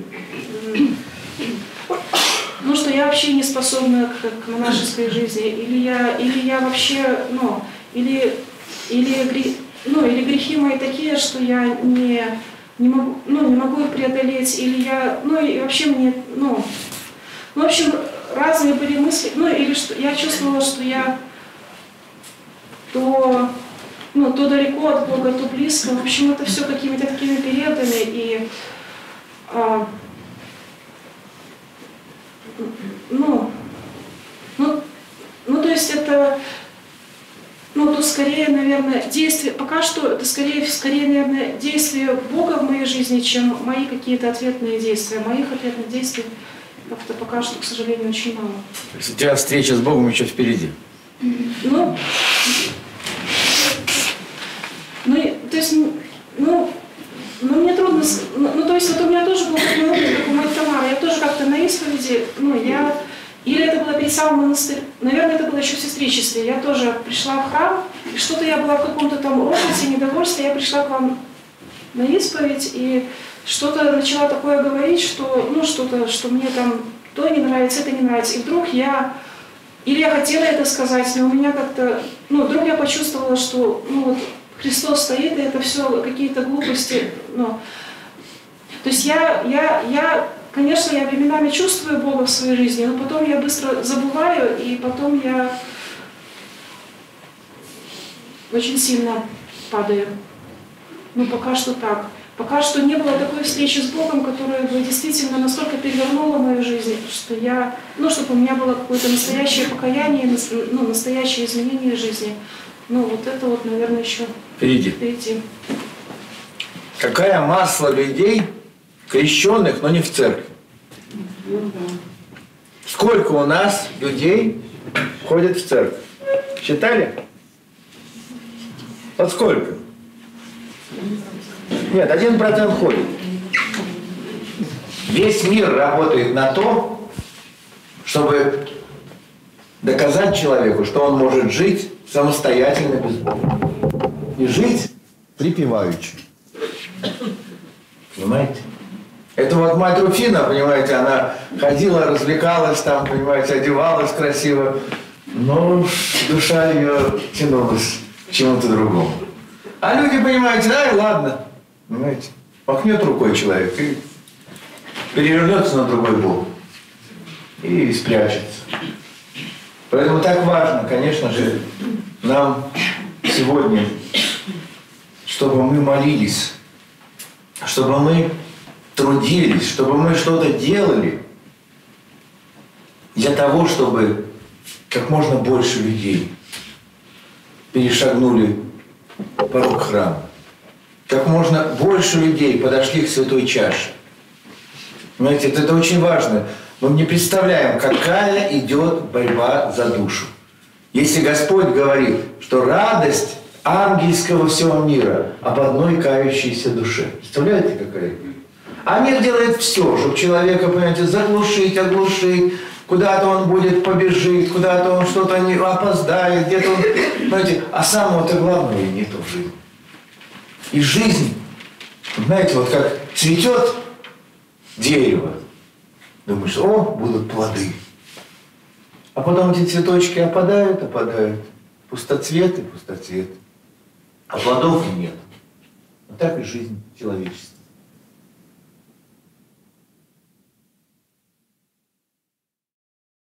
ну что я вообще не способна к, к монашеской жизни, или я, или я вообще, ну, или, или, ну, или грехи мои такие, что я не... Не могу, ну, не могу их преодолеть, или я, ну, и вообще мне, ну, ну, в общем, разные были мысли, ну, или что, я чувствовала, что я то, ну, то далеко от Бога, то близко, в общем, это все какими-то такими периодами, и, а, ну, ну, ну, то есть это... Ну, то скорее, наверное, действие, пока что это скорее, скорее, наверное, действие Бога в моей жизни, чем мои какие-то ответные действия. Моих ответных действий как-то пока что, к сожалению, очень мало. То есть у тебя встреча с Богом еще впереди? Ну, ну, то есть, ну, ну, мне трудно, ну, то есть, вот у меня тоже был такой опыт, как у моей Тамары, я тоже как-то на исповеди, ну, я... Или это было перед самым монастырем, наверное, это было еще в сестричестве. Я тоже пришла в храм, и что-то я была в каком-то там ропоте, недовольстве, я пришла к вам на исповедь, и что-то начала такое говорить, что, ну, что-то, что мне там то не нравится, это не нравится. И вдруг я, или я хотела это сказать, но у меня как-то, ну, вдруг я почувствовала, что, ну, вот Христос стоит, и это все какие-то глупости, ну. То есть я, я, я... Конечно, я временами чувствую Бога в своей жизни, но потом я быстро забываю, и потом я очень сильно падаю. Ну, пока что так. Пока что не было такой встречи с Богом, которая бы действительно настолько перевернула мою жизнь, что я, ну, чтобы у меня было какое-то настоящее покаяние, ну, настоящее изменение жизни. Ну, вот это вот, наверное, еще впереди. впереди. Какая масса людей, крещенных, но не в церкви? Сколько у нас людей ходят в церковь? Считали? Вот сколько? Нет, один процент ходит. Весь мир работает на то, чтобы доказать человеку, что он может жить самостоятельно без Бога. И жить припеваючи. Понимаете? Это вот мать Руфина, понимаете, она ходила, развлекалась там, понимаете, одевалась красиво, но душа ее тянулась к чему-то другому. А люди, понимаете, да, и ладно, понимаете, махнет рукой человек и перевернется на другой бок и спрячется. Поэтому так важно, конечно же, нам сегодня, чтобы мы молились, чтобы мы трудились, чтобы мы что-то делали для того, чтобы как можно больше людей перешагнули порог храма. Как можно больше людей подошли к святой чаше. Понимаете, это, это очень важно. Мы не представляем, какая идет борьба за душу. Если Господь говорит, что радость ангельского всего мира об одной кающейся душе. Представляете, какая? А мир делает все, чтобы человека, понимаете, заглушить, оглушить, куда-то он будет побежит, куда-то он что-то не опоздает, где-то он, понимаете, а самого-то главного и нету в жизни. И жизнь, знаете, вот как цветет дерево, думаешь, о, будут плоды. А потом эти цветочки опадают, опадают, пустоцветы, пустоцветы, а плодов и нет. Вот так и жизнь человечества.